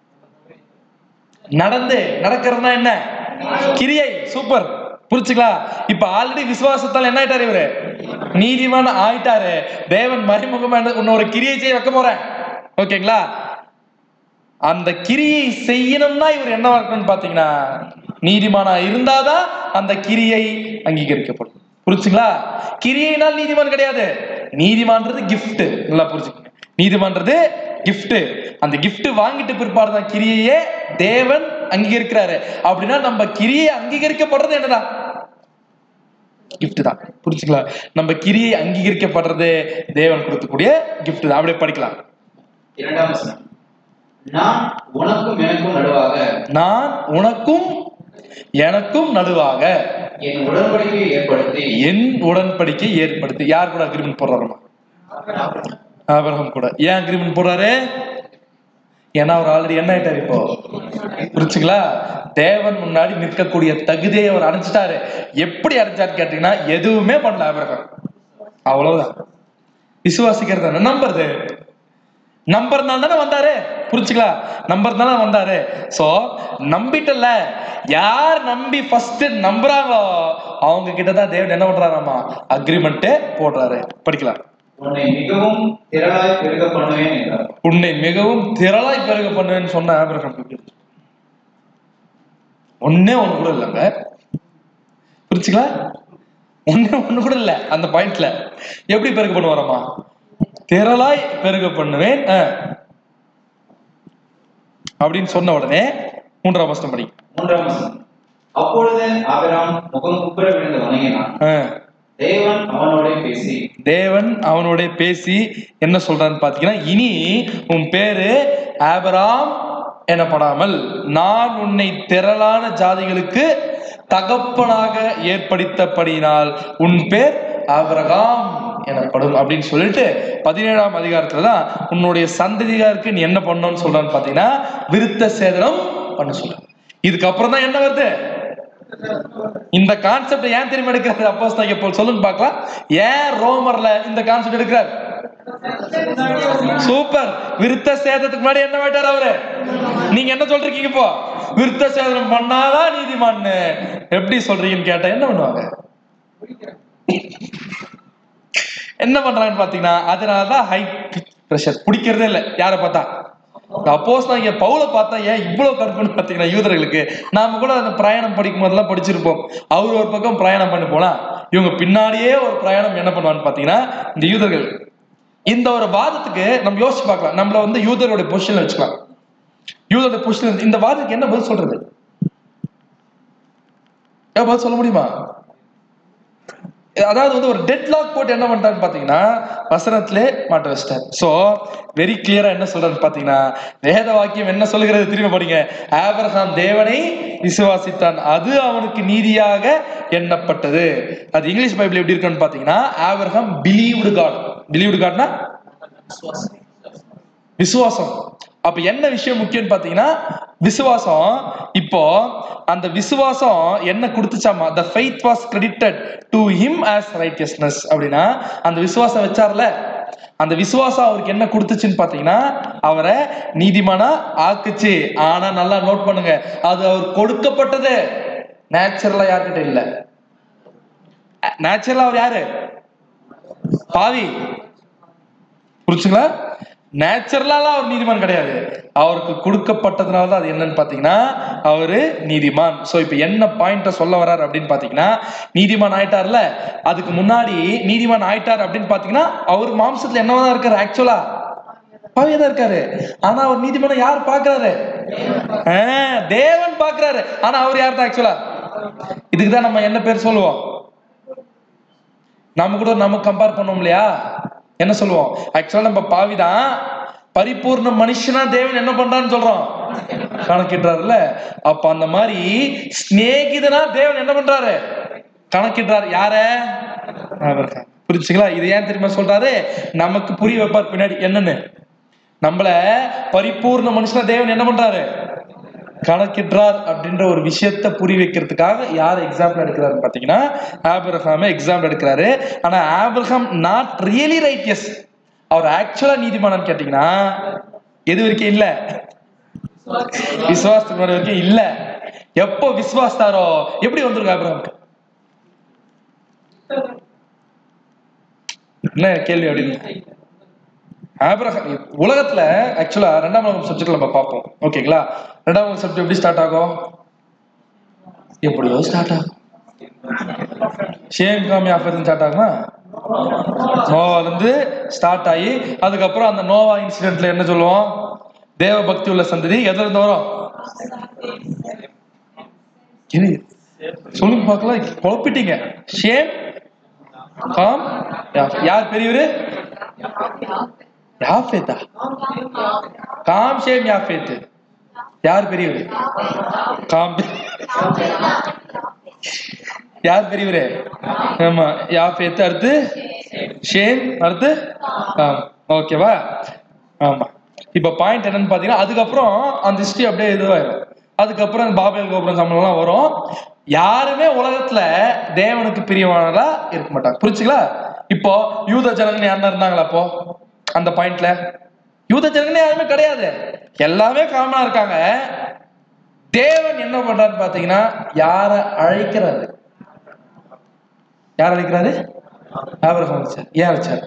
நடக்கிறதுனா என்ன? கிரியை. சூப்பர். புரிச்சுங்களா? இப்ப ஆல்ரெடி விசுவாசத்தால் என்ன ஆயிட்டாரு? இவரு நீதிமான் ஆயிட்டாரு. தேவன் மறைமுகமா ஒரு கிரியை செய்ய வைக்க போறேன். ஓகேங்களா? அந்த கிரியை செய்யணும்னா இவர் என்ன இருக்கணும்னு பாத்தீங்கன்னா நீதிமானா இருந்தாதான் அந்த கிரியை அங்கீகரிக்கப்படும். புரிச்சுங்களா? கிரியைனால் நீதிமான் கிடையாது. நீதிமான்றது கிஃப்ட். நல்லா புரிச்சுக்கோங்க. நீதிமான்றது கிஃப்ட். அந்த கிஃப்ட் வாங்கிட்டு பிற்பாடுதான் கிரியையே தேவன் அங்கீகரிக்கிறாரு. அப்படின்னா நம்ம கிரியை அங்கீகரிக்கப்படுறது என்னடா? கிஃப்ட் தான். புரிச்சுங்களா? நம்ம கிரியை அங்கீகரிக்கப்படுறது தேவன் கொடுக்கக்கூடிய கிஃப்ட் தான். அப்படியே படிக்கலாம்.
2ஆம் வசனம். நான் உனக்கும்
எனக்கும் நடுவாக
என்
உடன்படிக்கை ஏற்படுத்தி. யார் கூட அக்ரிமெண்ட் போடுறாருமா? ஆபிரகாம் கூட. ஏன் அக்ரிமெண்ட் போடுறாரு? ஏன்னா அவர் ஆல்ரெடி என்ன ஆயிட்டாரு இப்போ, புரிச்சுங்களா? தேவன் முன்னாடி நிற்கக்கூடிய தகுதியை அவர் அடைஞ்சிட்டாரு. எப்படி அடைஞ்சாரு கேட்டீங்கன்னா, எதுவுமே பண்ணல ஆபிரகாம், அவ்வளவுதான். விசுவாசிக்கிறது நம்புறது, நம்பர்னால தானே வந்தாரு, புரிச்சுங்களா? நம்பர் தானே வந்தாரு. சோ நம்பிட்டல, யார் நம்பி ஃபர்ஸ்ட் நம்புறாங்களோ அவங்க கிட்டதான் தேவன் என்ன பண்றாராமா, அக்ரிமெண்ட் போடுறாரு. படிக்கலாம்.
உன்னை மிகவும் திரளாய் பெருக பண்ணுவேன் என்றார்.
உன்னை மிகவும் திரளாய் பெருக பண்ணுவேன்னு சொன்ன ஆபிரகாம் ஒன்னே ஒண்ணு கூட இல்லைங்க, புரிச்சுங்களா? ஒண்ணு கூட இல்ல அந்த பாயிண்ட்ல. எப்படி பெருக பண்ணுவாராமா? திரளாய் பெருக பண்ணுவேன் அப்படின்னு சொன்ன உடனே 3ஆம் வசனம் படி.
3ஆம் வசனம். அப்பொழுது ஆபிரகாம் முகம் குப்புற விழுந்து வணங்கினான்.
தேவன் அவனோட பேசி என்ன சொல்றான்னு பாத்தீங்கன்னா, இனி உன் பேரு ஆபிரகாம் எனப்படாமல் நான் உன்னை திரளான ஜாதிகளுக்கு தகப்பனாக ஏற்படுத்தப்படினால் உன் பேர் ஆபிரகாம் எனப்படும் அப்படின்னு சொல்லிட்டு 17ஆம் அதிகாரத்துலதான் உன்னுடைய சந்ததியாருக்கு நீ என்ன பண்ணணும்னு சொல்றான்னு பாத்தீங்கன்னா, விருத்த சேதனம் பண்ண சொல்ற. இதுக்கப்புறம் தான் என்ன வருது? இந்த கான்செப்ட் ஏன் தெரியுமா எடுக்கிறாரு அப்போஸ்தலனாகிய பவுல்? சொல்லுங்க பார்க்கலாம். ஏன் ரோமர்ல இந்த கான்செப்ட் எடுக்கிறார்? சூப்பர். விருத்த சேதத்துக்கு முன்னாடி என்ன வேண்டார் அவரு? நீங்க என்ன சொல்றீங்க இப்போ? விருத்த சேதனம் பண்ணாதான் நீதிமான் எப்படி சொல்றீங்கன்னு கேட்டா என்ன பண்ணுவாங்க? என்ன பண்றாங்கன்னு பாத்தீங்கன்னா, அதனாலதான் ஹை பிரஷர் பிடிக்கிறதே இல்லை யாரை பார்த்தா. அப்போஸ்தலனாகிய பவுலை பார்த்தா ஏன் இவ்வளவு கடுப்புன்னு பாத்தீங்கன்னா, யூதர்களுக்கு நாம கூட அந்த பிரயாணம் படிக்கும் போதெல்லாம் படிச்சிருப்போம். அவர் ஒரு பக்கம் பிரயாணம் பண்ணி போனா இவங்க பின்னாடியே ஒரு பிரயாணம் என்ன பண்ணுவான்னு பாத்தீங்கன்னா, இந்த யூதர்கள் இந்த ஒரு வாதத்துக்கு நம்ம யோசிச்சு பார்க்கலாம். நம்மள யூதருடைய பொசிஷன்ல வச்சுக்கலாம். யூதருடைய பொசிஷன் இந்த வாதத்துக்கு என்ன பதில் சொல்றது? பதில் சொல்ல முடியுமா? அதாவது ஒரு டெட்லாக் போட்டு என்ன பண்றான்னு பாத்தீங்கன்னா, வசனத்திலே மாட்ட வச்சிட்டார். சோ வெரி கிளியரா என்ன சொல்றான்னு பாத்தீங்கன்னா, வேத வாக்கியம் என்ன சொல்லுகிறது திரும்ப படிங்க. ஆபிரகாம் தேவனை விசுவாசித்தான், அது அவனுக்கு நீதியாக எண்ணப்பட்டது. அது இங்கிலீஷ் பைபிள் எப்படி இருக்குன்னு பாத்தீங்கன்னா, ஆபிரகாம் பிலீவ்டு காட். பிலீவ்டு காட்னா விசுவாசம். அப்ப என்ன விஷயம் முக்கியம் பாத்தீங்கன்னா, விசுவாசம். இப்போ அந்த விசுவாசம் என்ன கொடுத்துச்சாமா? the faith was credited to him as righteousness. அப்படின்னா அந்த விசுவாசம் வச்சார்ல, அந்த விசுவாசம் அவருக்கு என்ன கொடுத்துச்சுன்னு பாத்தீங்கன்னா, அவரை நீதிமானா ஆக்குச்சு. ஆனா நல்லா நோட் பண்ணுங்க, அது அவர் கொடுக்கப்பட்டது நேச்சுரலா யார்கிட்ட இல்ல. நேச்சுரலா அவர் யாரு? பாவி, புரிச்சுங்களா? நேச்சுரலா அவர் நீதிமான் கிடையாது, அவருக்கு கொடுக்கப்பட்டதுனாலதான் அது என்னன்னு பாத்தீங்கன்னா அவரு நீதிமான். சோ இப்ப என்ன பாயிண்ட சொல்ல வர்றாரு அப்படின்னு பாத்தீங்கன்னா, நீதிமான் ஆயிட்டார்ல, அதுக்கு முன்னாடி நீதிமான் ஆயிட்டார் அப்படின்னு பாத்தீங்கன்னா அவர் மாம்சத்துல என்னவா இருக்காரு? ஆக்சுவலா பாவியதான் இருக்காரு. ஆனா அவர் நீதிமான யார் பாக்குறாரு? தேவன் பாக்குறாரு. ஆனா அவர் யார் தான் ஆக்சுவலா? இதுக்குதான் நம்ம என்ன பேர் சொல்லுவோம்? நம்ம கூட நம்ம கம்பேர் பண்ணோம் இல்லையா, என்ன சொல்லுவோம்? ஆக்சுவலா நம்ம பாவிதான், பரிபூர்ண மனுஷனா தேவன் என்ன பண்றான்னு சொல்றோம், கணக்கிடுறாருல்ல. அப்ப அந்த மாதிரி சிநேகிதனா தேவன் என்ன பண்றாரு? கணக்கிடுறாரு. யார? புரிச்சுங்களா? இது ஏன் தெரியுமா சொல்றாரு? நமக்கு புரிய வைப்பார் பின்னாடி என்னன்னு. நம்மள பரிபூர்ண மனுஷனா தேவன் என்ன பண்றாரு? கணக்கிடுறார் அப்படின்ற ஒரு விஷயத்த புரிய வைக்கிறதுக்காக யார் எக்ஸாம்பிள் எடுக்கிறாருன்னு பாத்தீங்கன்னா, ஆபிரகாம் எக்ஸாம்பிள் எடுக்கிறாரு. ஆனா ஆபிரகாம் நாட் ரியலி ரைட்டியஸ். அவர் ஆக்சுவலா நீதிமானு கேட்டீங்கன்னா எது வரைக்கும் இல்ல? விசுவாசத்துக்கு வரைக்கும் இல்ல. எப்போ விசுவாசாரோ எப்படி வந்திருக்கு ஆபிரகாம்? என்ன கேள்வி அப்படின்னு ஆபிரகாம் உலகத்துல ஆக்சுவலா 2ஆம் உலகம் சப்ஜெக்ட்ல நம்ம பார்ப்போம். ஓகேங்களா? 2ஆம் உலகம் சப்ஜெக்ட் எப்படி ஸ்டார்ட் ஆகும்? எப்படியோ ஸ்டார்ட் ஆகும். ஷேம் காம் யாஃபேத் ஸ்டார்ட் ஆகுமா? நோவால இருந்து ஸ்டார்ட் ஆகி அதுக்கப்புறம் அந்த நோவா இன்சிடென்ட்ல என்ன சொல்லுவோம்? தேவ பக்தி உள்ள சந்ததி எதுல இருந்து வரும்? சொல்லுங்க பார்க்கலாம், குழப்பிட்டீங்க. Shame com யாஃபேத். யார் பெரியவரு? யாஃபேத்தா? Com shame யாஃபேத். யார் பெரியவர்? காம். யார் பெரியவரே? ஆமா, யாப்பேத்து, அடுத்து ஷேம், அடுத்து ஓகேவா? ஆமா. இப்ப பாயிண்ட் என்னன்னு பாத்தீங்கன்னா, அதுக்கப்புறம் அந்த ஹிஸ்டரி அப்படியே இதுவாயிரும். அதுக்கப்புறம் பாபேல் கோபுரம் சம்பளம்லாம் வரும். யாருமே உலகத்துல தேவனுக்கு பிரியமானதா இருக்க மாட்டாங்க. புரிச்சுங்களா? இப்போ யூத ஜனங்கன்னு யாருன்னா இருந்தாங்களா? அப்போ அந்த பாயிண்ட்ல யூத ஜனங்கன்னு யாருமே கிடையாது, எல்லாமே காமனா இருக்காங்க. தேவன் என்ன பண்றாருன்னு பாத்தீங்கன்னா, யார அழைக்கிறாரு? யார் அழைக்கிறாரு? ஆபிரகாம் அழைச்சார். ஏன் அழைச்சார்?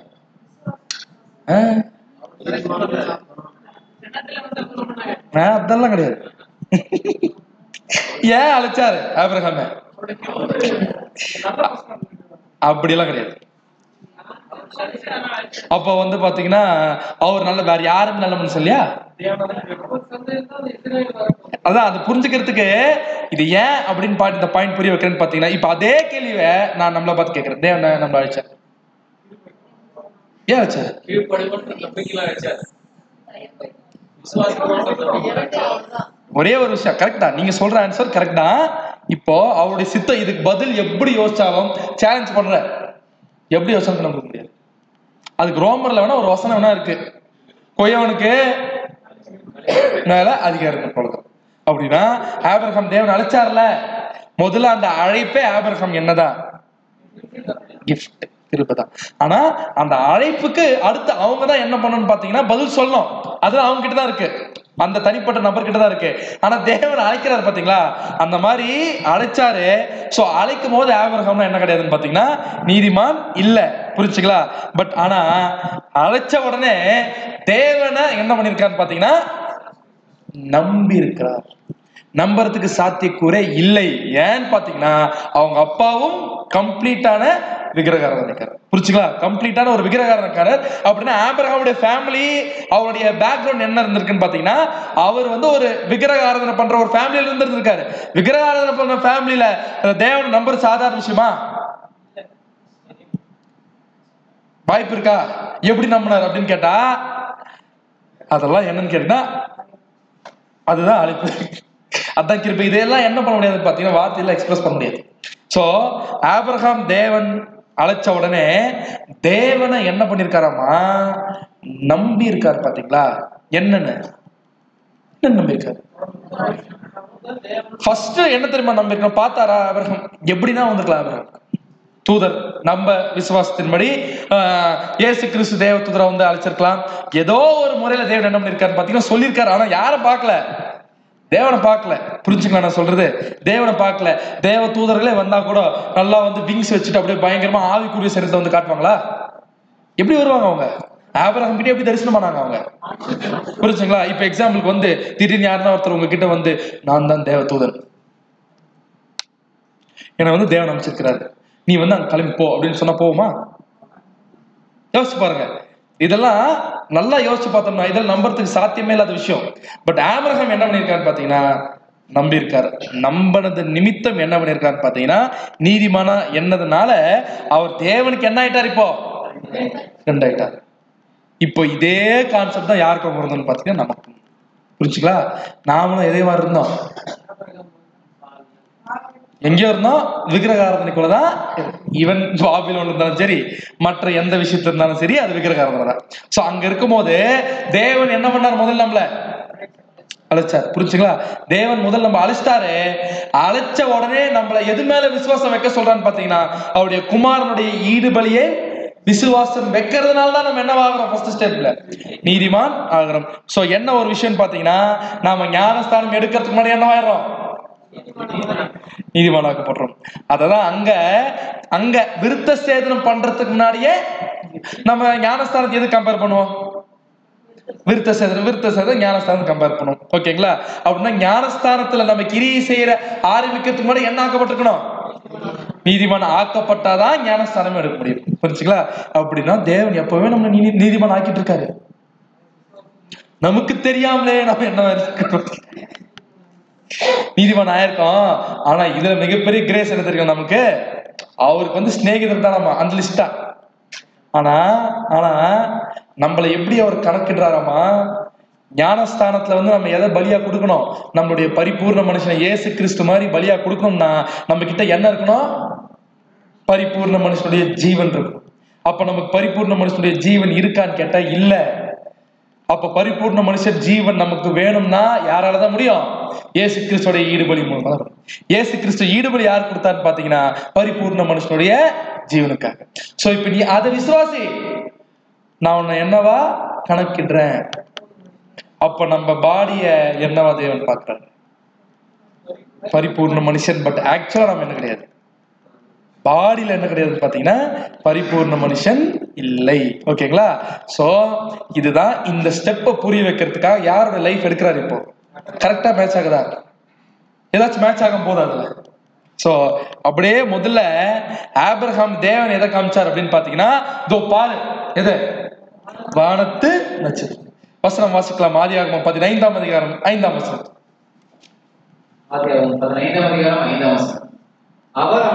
அதெல்லாம் கிடையாது. ஏன் அழைச்சாரு ஆபிரகாம? அப்படியெல்லாம் கிடையாது. அப்ப வந்து பாத்தீங்கன்னா, அவர் நல்ல, வேற யாரும் நல்ல மனுஷன் இல்லையா? அதான் அது புரிஞ்சுக்கிறதுக்கு இது ஏன் அப்படின்னு பாட்டு இந்த பாயிண்ட் புரிய வைக்கிறேன்னு பாத்தீங்கன்னா, இப்ப அதே கேள்வியை நான் நம்மள பார்த்து கேட்கிறேன். தேவன் நம்மள அழைச்சார். ஏன் அழைச்சார்? ஒரே ஒரு விஷயம், கரெக்டா நீங்க சொல்ற ஆன்சர் கரெக்ட் தான். இப்போ அவருடைய சித்தம் இதுக்கு பதில் எப்படி யோசிச்சாலும் சேலஞ்ச் பண்ற, எப்படி யோசனை நம்ப முடியாது. அதுக்கு ரோமர்ல வேணா ஒரு வசனம் வேணா இருக்கு, கொய்யவனுக்கு மேல அதிகாரம் கொடுக்கும் அப்படின்னா. ஆபிரகாம் தேவன் அழைச்சார்ல, முதல்ல அந்த அழைப்பே ஆபிரகாம் என்னதான்? கிஃப்ட், கிருபைதான். ஆனா அந்த அழைப்புக்கு அடுத்து அவங்க தான் என்ன பண்ணணும்னு பாத்தீங்கன்னா பதில் சொல்லணும். அது அவங்க கிட்ட தான் இருக்கு, அந்த தனிப்பட்ட நபர் கிட்ட தான் இருக்கு. ஆனா தேவன் அழைக்கிறாரு பாத்தீங்களா, அந்த மாதிரி அழைச்சாரு. சோ அழைக்கும் போது ஆபிரகாம்னா என்ன கிடையாதுன்னு பாத்தீங்கன்னா நீதிமான் இல்ல. புரிச்சுங்களா? பட் ஆனா அழைச்ச உடனே தேவனை என்ன பண்ணிருக்கான்னு பாத்தீங்கன்னா நம்பி இருக்கிறார். நம்புறதுக்கு சாத்தியக்கூறே இல்லை. ஏன்னு பாத்தீங்கன்னா அவங்க அப்பாவும் கம்ப்ளீட்டான விக்கிரகாரக்காரர். புரிச்சுங்களா? கம்ப்ளீட்டான ஒரு விக்கிரகாரக்காரர். அப்படின்னா ஆபிரகாமுடைய ஃபேமிலி, அவருடைய பேக்ரவுண்ட் என்ன இருந்திருக்குன்னு பாத்தீங்கன்னா, அவர் வந்து ஒரு விக்கிரகாராதனை பண்ற ஒரு ஃபேமிலியில இருந்திருக்காரு. விக்கிரகாராதனை பண்ற ஃபேமிலியில தேவன் நம்புறது சாதாரண விஷயமா? வாய்ப்பு இருக்கா? எப்படி நம்பினார் அப்படின்னு கேட்டா, அதெல்லாம் என்னன்னு கேட்டா அதுதான் அழைப்பு, அதான் கிருபை. இதெல்லாம் என்ன பண்ண முடியாது பாத்தீங்கன்னா, வார்த்தையில எக்ஸ்பிரஸ் பண்ண முடியாது. சோ ஆபிரகாம் தேவன் அழைச்ச உடனே தேவனை என்ன பண்ணிருக்காராமா நம்பி இருக்காரு. பாத்தீங்களா? என்னன்னு நம்பி இருக்காரு? ஃபர்ஸ்ட் என்ன தெரியுமா நம்பி இருக்கணும்? பார்த்தாரா ஆபிரகாம்? எப்படின்னா வந்திருக்கலாம் ஆபிரகாம் தூதர், நம்ம விசுவாசத்தின்படி இயேசு கிறிஸ்து தேவ தூதரை வந்து அழைச்சிருக்கலாம். ஏதோ ஒரு முறையில தேவன் என்ன பண்ணிருக்காரு பாத்தீங்கன்னா சொல்லியிருக்காரு. ஆனா யாரை பார்க்கல? தேவனை பார்க்கல. புரிஞ்சுக்கலாம் நான் சொல்றது? தேவனை பார்க்கல. தேவ தூதர்களே வந்தா கூட நல்லா வந்து விங்ஸ் வச்சுட்டு அப்படியே பயங்கரமா ஆவிக்குரிய சரீரத்தை வந்து காட்டுவாங்களா? எப்படி வருவாங்க அவங்க? ஆபிரகாம் கிட்ட எப்படி தரிசனம் பண்ணாங்க அவங்க? புரிஞ்சுங்களா? இப்ப எக்ஸாம்பிளுக்கு வந்து திடீர்னு யாருன்னா ஒருத்தர் உங்க கிட்ட வந்து நான் தான் தேவ தூதன், என்னை வந்து தேவன் அமைச்சிருக்கிறாரு, நீ வந்து அங்க கிளம்பி போ அப்படின்னு சொன்னா போகுமா? யோசிச்சு பாருங்க. இதெல்லாம் நல்லா யோசிச்சு பார்த்தோம்னா இதெல்லாம் நம்புறதுக்கு சாத்தியமே இல்லாத விஷயம். பட் ஆபிரகாம் என்ன பண்ணிருக்காரு பாத்தீங்கன்னா நம்பி இருக்காரு. நம்பினது நிமித்தம் என்ன பண்ணிருக்காரு பாத்தீங்கன்னா நீதிமானா என்னதுனால அவர் தேவனுக்கு என்ன ஆயிட்டார்? இப்போ ஃப்ரெண்ட் ஆயிட்டார். இப்போ இதே கான்செப்ட் தான் யாருக்கும் இருந்தோம்னு பாத்தீங்கன்னா நமக்கு. புரிச்சுங்களா? நாமளும் எதே மாதிரி இருந்தோம், எங்கேயோ இருந்தோம், விக்கிரகாராதனைக்குள்ளதான். ஈவன் பாபிலோன்ல இருந்தாலும் சரி, மற்ற எந்த விஷயத்துல இருந்தாலும் சரி, அது விக்கிரகாராதனை தான். சோ அங்க இருக்கும் போது தேவன் என்ன பண்ணார்? முதல்ல நம்மள அழைச்சார். புரிச்சுங்களா? தேவன் முதல் நம்ம அழைச்சிட்டாரு. அழைச்ச உடனே நம்மள எது மேல விசுவாசம் வைக்க சொல்றான்னு பாத்தீங்கன்னா அவருடைய குமாரனுடைய ஈடுபலியே விசுவாசம் வைக்கிறதுனால தான் நம்ம என்னவாகிறோம்? ஃபர்ஸ்ட் ஸ்டெப்ல நீதிமான் ஆகிறோம். சோ என்ன ஒரு விஷயம் பாத்தீங்கன்னா, நாம ஞானஸ்தானம் எடுக்கிறதுக்கு முன்னாடி என்னவாயிரும்? நீதிமானாக்கப்படுறோம். அததான் அங்க அங்க விருத்த சேதனம் பண்றதுக்கு முன்னாடியே நம்ம ஞானஸ்தானத்தை எது கம்பேர் பண்ணுவோம்? விருத்த சேதனம் ஞானஸ்தானம் கம்பேர் பண்ணுவோம். ஓகேங்களா? அப்படின்னா ஞானஸ்தானத்துல நம்ம கிரியை செய்யற ஆரம்பிக்கிறதுக்கு முன்னாடி என்ன ஆக்கப்பட்டிருக்கணும்? நீதிமான் ஆக்கப்பட்டாதான் ஞானஸ்தானமே எடுக்க முடியும். புரிச்சுங்களா? அப்படின்னா தேவன் எப்பவுமே நம்ம நீதிமான் ஆக்கிட்டு இருக்காரு. நமக்கு தெரியாமலே நம்ம என்ன நீதிமான் ஆயிருக்கோம். ஆனா இதுல மிகப்பெரிய கிரேஸ் என்ன தெரியும் நமக்கு? அவருக்கு வந்து சிநேகிதர் தான் நம்ம அந்த லிஸ்டா. ஆனா ஆனா நம்மளை எப்படி அவர் கணக்கிடுறாராமா? ஞானஸ்தானத்துல வந்து நம்ம எதை பலியா கொடுக்கணும்? நம்மளுடைய பரிபூர்ண மனுஷனை இயேசு கிறிஸ்து மாதிரி பலியா கொடுக்கணும்னா நம்ம கிட்ட என்ன இருக்கணும்? பரிபூர்ண மனுஷனுடைய ஜீவன் இருக்கும். அப்ப நமக்கு பரிபூர்ண மனுஷனுடைய ஜீவன் இருக்கான்னு கேட்டா இல்ல. அப்ப பரிபூர்ண மனுஷன் ஜீவன் நமக்கு வேணும்னா யாராலதான் முடியும்? இயேசு கிறிஸ்துடைய ஈடுபலி மூலமா. இயேசு கிறிஸ்து ஈடுபலி யார் கொடுத்தான்னு பாத்தீங்கன்னா பரிபூர்ண மனுஷனுடைய ஜீவனுக்காக. சோ இப்ப நீ அதை விசுவாசி, நான் உன்னை என்னவா கணக்கிடுறேன். அப்ப நம்ம பாடிய என்னவா தேவன் பார்க்கிறார்? பரிபூர்ண மனுஷன். பட் ஆக்சுவலா நம்ம என்ன கிடையாது, பாடியில என்ன கிடையாது பாத்தீங்கன்னா பரிபூர்ண மனுஷன் இல்லை. ஓகேங்களா? சோ இதுதான் இந்த ஸ்டெப்பை புரிய வைக்கிறதுக்காக யாரோட லைஃப் எடுக்கிறாரு. இப்போ கரெக்டா மேட்ச் ஆகுதா? ஏதாச்சும் மேட்ச் ஆகும் போதா அதுல? சோ அப்படியே முதல்ல ஆபிரகாம் தேவன் எதை காமிச்சார் அப்படின்னு பாத்தீங்கன்னா, இதோ பாரு, எது? வானத்து நட்சத்திரம். வசனம் வாசிக்கலாம். ஆதியாகமம் 15ஆம் அதிகாரம் 5ஆம் வசனம்.
ஆதியாகமம் 15ஆம் அதிகாரம் 5ஆம் வசனம். அவர்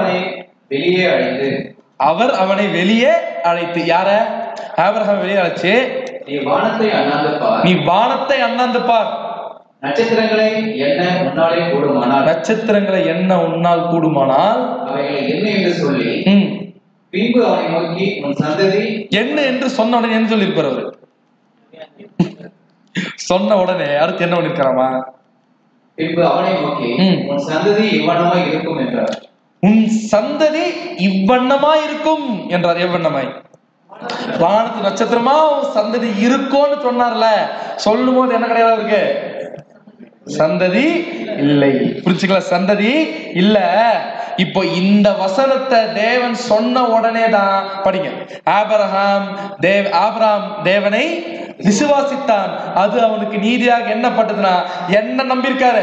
அவனை வெளியே அழைத்து, யார? ஆபிரகாம் வெளியே அழைச்சு, நீ வானத்தை அண்ணாந்து பார், நட்சத்திரங்களை எண்ண உன்னால் கூடுமானால் அவைகளை என்ன என்று சொல்லி, பின்பு அவனை நோக்கி உன் சந்ததி என்ன என்று சொன்ன உடனே என்ன சொல்லியிருப்பார் அவரு? சொன்ன உடனே அடுத்து என்ன பண்ணிருக்காராமா? பின்பு அவனை நோக்கி உன் சந்ததி இவ்வண்ணமாய் இருக்கும் என்றார். உன் சந்ததி இவ்வண்ணமாய் இருக்கும் என்றார். எவ்வண்ணமாய்? வானத்து நட்சத்திரமா உன் சந்ததி இருக்கும்னு சொன்னார்ல. சொல்லும் போது என்ன கிடையாது அவருக்கு? சந்ததி இல்லை. புரிச்சுக்கலாம்? சந்ததி இல்ல. இப்போ இந்த வசனத்தை தேவன் சொன்ன உடனே தான் படிங்க. ஆபிரகாம் தேவனை விசுவாசித்தான், அது அவனுக்கு நீதியாக எண்ணப்பட்டதுன்னா என்ன நம்பியிருக்காரு?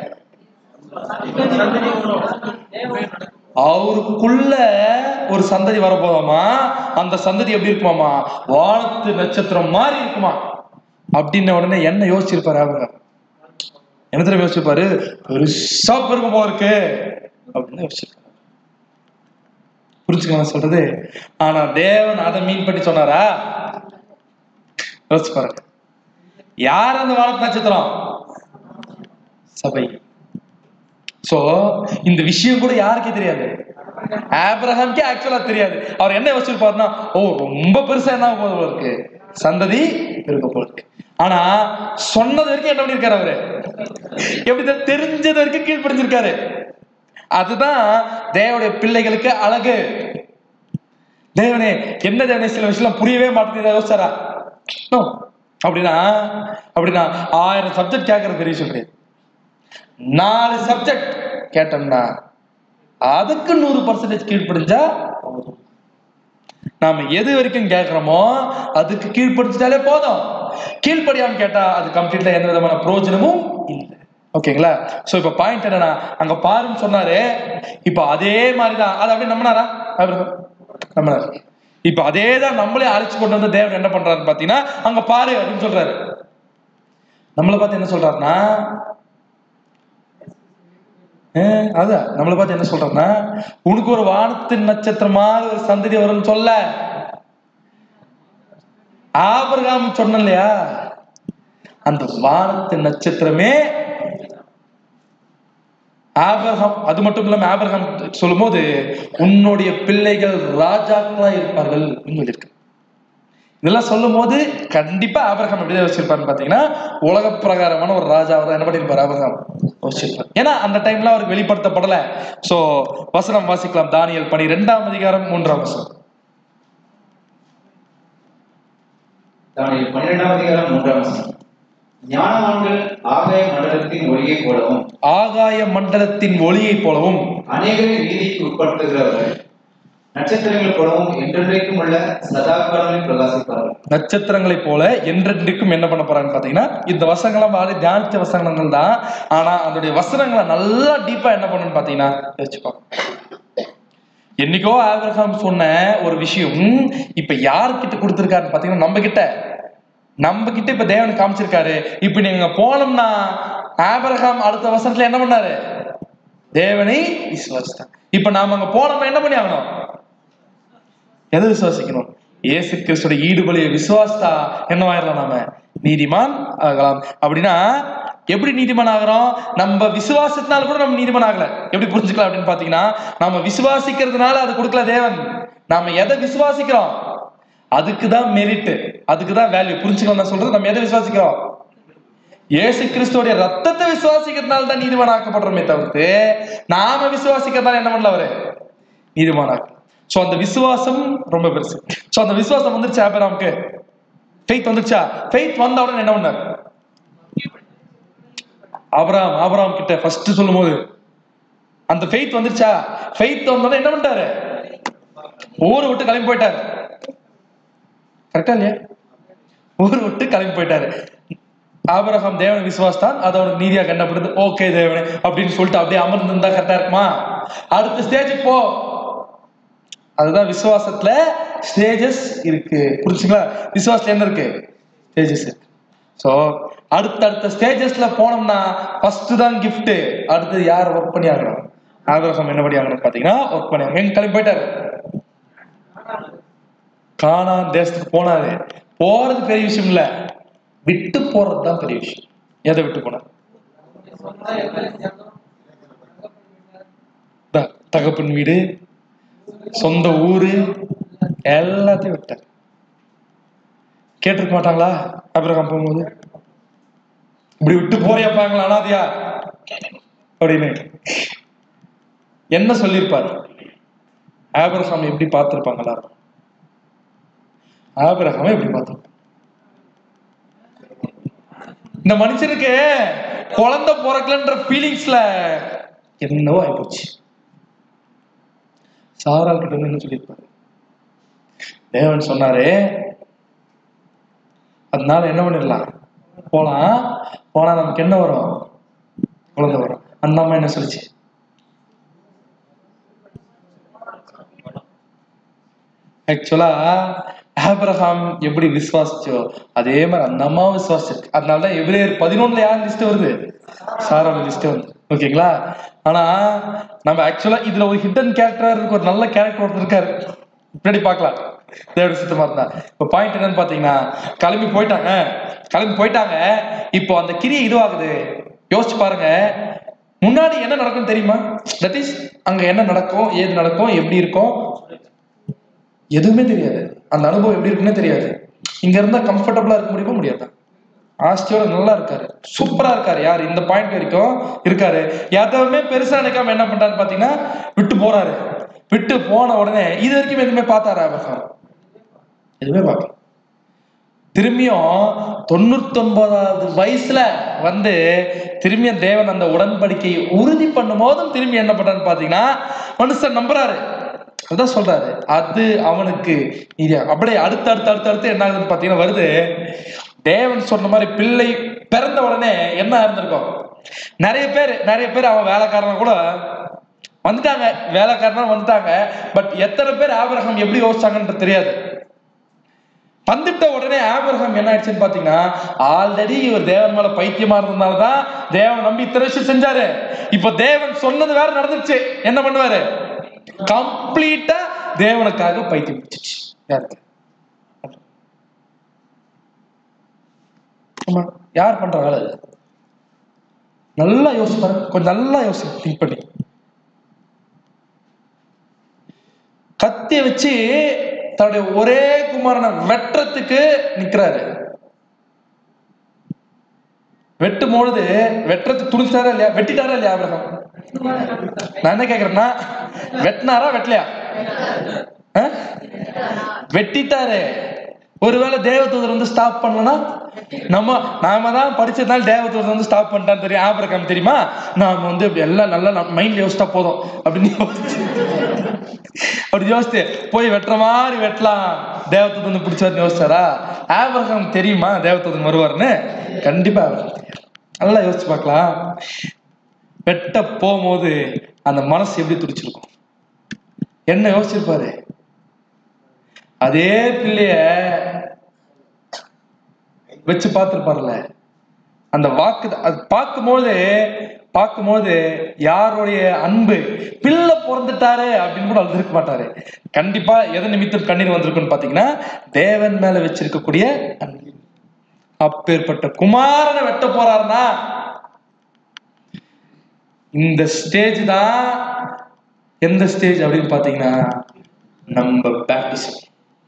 அவருக்குள்ள ஒரு சந்ததி வரப்போதாமா, அந்த சந்ததி எப்படி இருக்குமாமா? வானத்து நட்சத்திரம் மாதிரி இருக்குமா அப்படின்னு உடனே என்ன யோசிச்சிருப்பாரு? அவங்க என்ன தெரியும் யோசிச்சிருப்பாரு? பெருசா பெருக்கும் போல இருக்கு அப்படின்னு யோசிச்சிருப்பாரு. புரிஞ்சுக்கலாம் சொல்றது? ஆனா தேவன் அதை மீன் பண்ணி சொன்னாரா? யோசிச்சு பாருங்க. யார் அந்த வானத்து நட்சத்திரம்? சபை. சோ இந்த விஷயம் கூட யாருக்கே தெரியாது. ஆபிரகாம்கே ஆக்சுவலா தெரியாது. அவர் என்ன யோசிச்சிருப்பாருன்னா, ஓ ரொம்ப பெருசா என்ன போல இருக்கு, சந்ததி இருக்க போல இருக்கு. ஆனா சொன்னது வரைக்கும் என்ன பண்ணிருக்காரு அவரு? எப்படி தெரிஞ்சது வரைக்கும் கீழ்ப்படிஞ்சிருக்காரு. அதுதான் தேவனுடைய பிள்ளைகளுக்கு அழகு. தேவனே என்ன தேவனே சில விஷயம் புரியவே மாட்டேங்குது யோசிச்சாரா? அப்படின்னா 1000 சப்ஜெக்ட் கேட்கறது பெரிய விஷயம் கிடையாது. 4 சப்ஜெக்ட் கேட்டோம்னா அதுக்கு 100% கீழ்ப்படிஞ்சா நாம எது வரைக்கும் கேட்கிறோமோ அதுக்கு கீழ்ப்படிஞ்சாலே போதும். கீழ்ப்படியாம கேட்டா அது கம்ப்ளீட்ல எந்த விதமான பிரயோஜனமும் இல்லை. ஓகேங்களா? சோ இப்ப பாயிண்ட் என்னன்னா, அங்க பாருன்னு சொன்னாரு. இப்ப அதே மாதிரிதான் அதை அப்படியே நம்பினாரா? நம்பினாரு. இப்ப அதே தான் நம்மளே அழைச்சு கொண்டு வந்து தேவன் என்ன பண்றாருன்னு பாத்தீங்கன்னா, அங்க பாரு அப்படின்னு சொல்றாரு. நம்மளை பார்த்து என்ன சொல்றாருன்னா, அதான் நம்மளை பார்த்து என்ன சொல்றாருன்னா, உனக்கு ஒரு வானத்தின் நட்சத்திரமா ஒரு சந்ததி வரும்னு சொல்ல ஆபிரகாம் சொன்ன இல்லையா, அந்த வானத்தின் நட்சத்திரமே ஆபிரகாம். அது மட்டும் இல்லாம ஆபிரகாம் சொல்லும் போது உன்னுடைய பிள்ளைகள் ராஜாக்களா இருப்பார்கள் இருக்கு. இதெல்லாம் சொல்லும் போது கண்டிப்பா ஆபிரகாம் எப்படி வச்சிருப்பாருன்னு பாத்தீங்கன்னா, உலக பிரகாரமான ஒரு ராஜாவை என்ன பண்ணிருப்பாரு ஆபிரகாம் வச்சிருப்பார். ஏன்னா அந்த டைம்ல அவருக்கு வெளிப்படுத்தப்படல. சோ வசனம் வாசிக்கலாம். தானியேல் 12ஆம் அதிகாரம் 3ஆம் வசனம். தானியேல் 12ஆம் அதிகாரம் 3ஆம் வசனம். ஞானவான்கள் ஆகாய மண்டலத்தின் ஒளியை போலவும் அநேகரை நீதிக்கு உட்படுத்துகிறவர்கள் நட்சத்திரங்களைப் போலவும் என்றென்றைக்கும் உள்ள சதா காலங்களில் பிரகாசிப்பார்கள். நட்சத்திரங்களைப் போல என்றென்றைக்கும் என்ன பண்ண போறாங்கன்னு பாத்தீங்கன்னா, இந்த வசனங்கள்லாம் பாடி தியானிச்ச வசனங்கள் தான். ஆனா அதனுடைய வசனங்களை நல்லா டீப்பா என்ன பண்ணணும்னு பாத்தீங்கன்னா யோசிச்சுப்பாங்க. என்னைக்கோ ஆபிரகாம் சொன்ன ஒரு விஷயம் இப்ப யார்கிட்ட கொடுத்திருக்காருன்னு பாத்தீங்கன்னா நம்ம கிட்ட இப்ப தேவன் காமிச்சிருக்காரு. இப்ப நீங்க போனோம்னா ஆபிரகாம் அடுத்த வசனத்துல என்ன பண்ணாரு? தேவனை விசுவாசித்தார். இப்ப நாம அங்க போனோம்னா என்ன பண்ணி ஆகணும்? எதை விசுவாசிக்கணும்?
இயேசு கிறிஸ்துடைய ஈடுபலியை விசுவாசத்தா என்னவாயிரலாம், நாம நீதிமான் ஆகலாம். அப்படின்னா எப்படி நீதிமான் ஆகிறோம்? நம்ம விசுவாசத்தினால கூட நம்ம நீதிமான் ஆகல. எப்படி புரிஞ்சுக்கலாம் அப்படின்னு பாத்தீங்கன்னா, நம்ம விசுவாசிக்கிறதுனால அது கொடுக்கல தேவன். நாம எதை விசுவாசிக்கிறோம் அதுக்குதான் மெரிட், அதுக்குதான் வேல்யூ. புரிஞ்சுக்கலாம் நான் சொல்றது. நம்ம எதை விசுவாசிக்கிறோம்? இயேசு கிறிஸ்துவோட ரத்தத்தை விசுவாசிக்கிறதுனால தான் நீதிமான் ஆக்கப்படுறோமே தவிர்த்து நாம விசுவாசிக்கிறதுனால என்ன பண்ணல அவரு நீதிமான் ஆக்க. சோ அந்த விசுவாசம் ரொம்ப பெருசு. சோ அந்த விசுவாசம் வந்துருச்சு ஆபிரகாமுக்கு. ஃபெய்த் வந்துருச்சா? ஃபெய்த் வந்த உடனே என்ன பண்ணார் ஆபிரகாம் கிட்ட ஃபர்ஸ்ட் சொல்லும்போது அந்த ஃபெய்த் வந்துருச்சா? ஃபெய்த் வந்தோடனே என்ன பண்ணிட்டாரு? ஊரை விட்டு கிளம்பி போயிட்டாரு. கரெக்டா இல்லையா? ஊரை விட்டு கிளம்பி போயிட்டாரு. ஆபிரகாம் தேவனை விசுவாசத்தான், அது அவனுக்கு நீதியா கண்டப்படுது. ஓகே தேவனே அப்படின்னு சொல்லிட்டு அப்படியே அமர்ந்திருந்தா கரெக்டா இருக்குமா? அடுத்த ஸ்டேஜுக்கு போ. அதுதான் விசுவாசத்துல ஸ்டேஜஸ் இருக்கு. புரிச்சுங்களா? விசுவாசத்துல என்ன இருக்கு? ஸ்டேஜஸ் இருக்கு. சோ அடுத்த ஸ்டேஜஸ்ல போனோம்னா ஃபர்ஸ்ட் தான் கிஃப்ட். அடுத்தது யார் ஒர்க் பண்ணி ஆகணும்? ஆபிரகாம் என்ன பண்ணி ஆகணும் பாத்தீங்கன்னா ஒர்க் பண்ணி எங்க கிளம்பி போயிட்டாரு? கானான் தேசத்துக்கு போனாரு. போறது பெரிய விஷயம் இல்ல, விட்டு போறதுதான் பெரிய விஷயம். எதை விட்டு போனார்? தகப்பன் வீடு, சொந்த ஊரு, எல்லாத்தையும் விட்டார். கேட்டிருக்க மாட்டாங்களா ஆபிரகாம் போகும்போது? இப்படி விட்டு போறியாப்பாங்களா அனாதையா அப்படின்னு என்ன சொல்லியிருப்பாரு? ஆபிரகாம் எப்படி பார்த்திருப்பாங்களா? ஆபிரகாம் எப்படி பார்த்திருப்பாங்க? இந்த மனுஷனுக்கு குழந்தை பிறக்கலன்ற ஃபீலிங்ஸ்ல என்னவோ ஆயிப்போச்சு. சாராள் கிட்ட என்ன சொல்லியிருப்பாரு? தேவன் சொன்னாரு, அதனால என்ன பண்ணிடலாம், போலாம். போனா நமக்கு என்ன வரும்? குழந்தை வரும். அந்த அம்மா என்ன சொல்லிச்சு? ஆக்சுவலா ஆபிரகாம் எப்படி விசுவாசிச்சோ அதே மாதிரி அந்த அம்மா விசுவாசிச்சு. அதனாலதான் எபிரேயர் 11 யார் லிஸ்ட் வருது? சாராள லிஸ்ட் வந்து. ஓகேங்களா? ஆனா நம்ம ஆக்சுவலா இதுல ஒரு ஹிடன் கேரக்டரா இருக்கு, ஒரு நல்ல கேரக்டர் ஒருத்தர் இருக்காரு. பின்னாடி பார்க்கலாம் தேவட சித்தமா இருந்தா. இப்ப பாயிண்ட் என்னன்னு பாத்தீங்கன்னா, கிளம்பி போயிட்டாங்க. இப்போ அந்த கிரியை இதுவாகுது. யோசிச்சு பாருங்க, முன்னாடி என்ன நடக்கும் தெரியுமா? தட் இஸ் அங்க என்ன நடக்கும், ஏது நடக்கும், எப்படி இருக்கும், எதுவுமே தெரியாது. அந்த அனுபவம் எப்படி இருக்குன்னு தெரியாது. இங்க இருந்தா கம்ஃபர்டபுளா இருக்க முடியுமா? முடியாது. ஆஸ்தியோட நல்லா இருக்காரு, சூப்பரா இருக்காரு. யாரு இந்த பாயிண்ட் வரைக்கும் இருக்காரு. எதுவுமே பெருசா நினைக்காம என்ன பண்றாரு பாத்தீங்கன்னா விட்டு போறாரு. விட்டு போன உடனே இது வரைக்கும் எதுவுமே பார்த்தாரு ஆபிரகாம்? எதுவுமே பார்க்கல. திரும்பியும் 99வது வயசுல வந்து திரும்பியும் தேவன் அந்த உடன்படிக்கையை உறுதி பண்ணும் போதும் திரும்பி என்ன பண்றாரு பாத்தீங்கன்னா மனுஷன் நம்புறாரு. அதான் சொல்றாரு, அது அவனுக்கு அப்படியே அடுத்து என்ன ஆகுதுன்னு பாத்தீங்கன்னா வருது. தேவன் சொன்ன மாதிரி பிள்ளை பிறந்த உடனே என்ன இருந்திருக்கும்? நிறைய பேர் அவன் வேலைக்காரனா கூட வந்துட்டாங்க, வேலைக்காரனா வந்துட்டாங்க. பட் எத்தனை பேர் ஆபிரகாம் எப்படி யோசிச்சாங்கன்னு தெரியாது. வந்துட்ட உடனே ஆபிரகாம் என்ன ஆயிடுச்சுன்னு பாத்தீங்கன்னா, ஆல்ரெடி இவர் தேவன் மேல பைத்தியமா இருந்ததுனாலதான் தேவன் நம்பி இத்தனை விஷயம் செஞ்சாரு. இப்ப தேவன் சொன்னது வேற நடந்துச்சு. என்ன பண்ணுவாரு? கம்ப்ளீட்டா தேவனுக்காக பைத்தியம் பிடிச்சிச்சு. யார் பண்ற வேலை? நல்லா யோசிப்பாரு, கொஞ்சம் நல்லா திங்க் பண்ணி. கத்திய வச்சு தன்னுடைய ஒரே குமாரனை வெட்டுறதுக்கு நிக்கிறாரு. வெட்டும் பொழுது வெட்டுறதுக்கு துணிச்சாரா இல்லையா? வெட்டிட்டாரா இல்லையா ஆபிரகாம்? நான் என்ன கேக்குறேன்னா, வெட்டினாரா வெட்டலையா? வெட்டிட்டாரு. ஒருவேளை தேவதூதர் வந்து ஸ்டாப் பண்ணலன்னா, நாம தான் படிச்சதுனால தேவதூதர் வந்து ஸ்டாப் பண்ணிட்டான்னு தெரியும். ஆபிரகாம் தெரியுமா, நாம வந்து எல்லாம் நல்லா மைண்ட்ல யோசிச்சா போதும் அப்படின்னு அப்படி யோசிச்சு போய் வெட்டுற மாதிரி வெட்டலாம், தேவதூதர் வந்து பிடிச்சாருன்னு யோசிச்சாரா? ஆபிரகாம் தெரியுமா தேவதூதர் வருவாருன்னு? கண்டிப்பா நல்லா யோசிச்சு பார்க்கலாம். வெட்ட போகும்போது அந்த மனசு எப்படி துடிச்சிருக்கும், என்ன யோசிச்சிருப்பாரு? அதே பிள்ளைய வச்சு பார்த்திருப்பார்ல, அந்த வாக்கு அது பார்க்கும்போது யாருடைய அன்பு, பிள்ளை பிறந்துட்டாரு அப்படின்னு கூட அழுதுருக்க மாட்டாரு. கண்டிப்பா எதை நிமித்தம் கண்ணீர் வந்திருக்குன்னு பாத்தீங்கன்னா தேவன் மேல வச்சிருக்கக்கூடிய அன்பு. அப்பேற்பட்ட குமாரனை வெட்ட போறாருன்னா இந்த ஸ்டேஜ் தான் எந்த ஸ்டேஜ் அப்படின்னு பாத்தீங்கன்னா நம்ம பேப்டிசம்.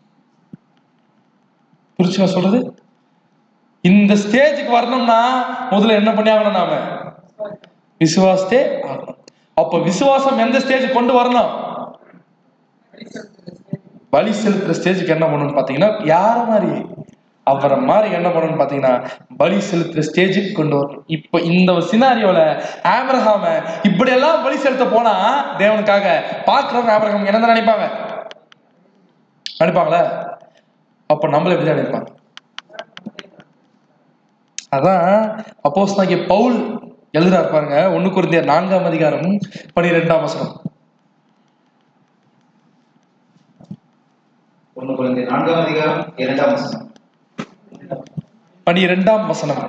புரிச்சுங்க சொல்றது? இந்த ஸ்டேஜுக்கு வரணும்னா முதல்ல என்ன பண்ணி ஆகணும்? நாம விசுவாசத்தே ஆகணும். அப்ப விசுவாசம் எந்த ஸ்டேஜ் கொண்டு வரணும்? பலி செலுத்துற ஸ்டேஜுக்கு என்ன பண்ணணும்னு பாத்தீங்கன்னா யார மாதிரி அவரை மாதிரி என்ன பண்ணணும்னு பாத்தீங்கன்னா பலி செலுத்துற ஸ்டேஜுக்கு கொண்டு வரணும். இப்ப இந்த சினாரியோல ஆபிரகாம இப்படி எல்லாம் பலி செலுத்த போனா தேவனுக்காக பாக்குறவங்க ஆபிரகாம் என்ன நினைப்பாங்க? நினைப்பாங்களே? அப்ப நம்மள எப்படிதான் நினைப்பாங்க? அதான் அப்போஸ்தலனாகிய பவுல் எழுதுறாரு பாருங்க, 1 கொரிந்தியர் 4ஆம் அதிகாரம் 12ஆம் வசனம்.
1 கொரிந்தியர் 4ஆம் அதிகாரம் 2ஆம் வசனம்.
12ஆம் வசனம்.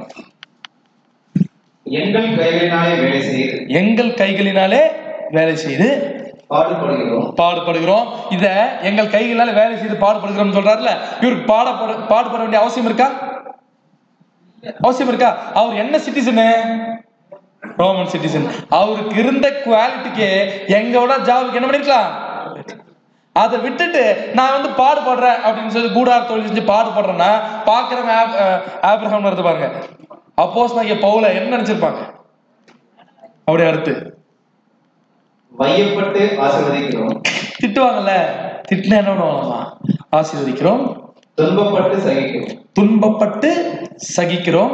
எங்கள் கைகளினாலே வேலை செய்து
பாடுபடுகிறோம். இத எங்கள் கைகளால வேலை செய்து பாடுபடுகிறோம் சொல்றாருல, இவருக்கு பாடுபட வேண்டிய அவசியம் இருக்கா? அவசியம் இருக்கா? அவர் என்ன சிட்டிசனு? Roman citizen. அவருக்கு இருந்த குவாலிட்டிக்கு எங்களோட ஜாபுக்கு என்ன பண்ணிருக்கலாம்? அதை விட்டுட்டு நான் பாடுபடுறேன் அப்படின்னு சொல்லி கூடார தொழில் செஞ்சு பாடுபடுறேன்னா பாக்குறவங்க ஆபிரகாம் இருந்து பாருங்க, அப்போஸ்தலனாகிய பவுல என்ன நினைச்சிருப்பாங்க? அப்படியே அடுத்து
வையப்பட்டு ஆசீர்வதிக்கிறோம்.
திட்டுவாங்கல்ல, திட்டினா என்ன பண்ணுவாங்கம்மா? ஆசீர்வதிக்கிறோம். துன்பப்பட்டு சகிக்கிறோம்.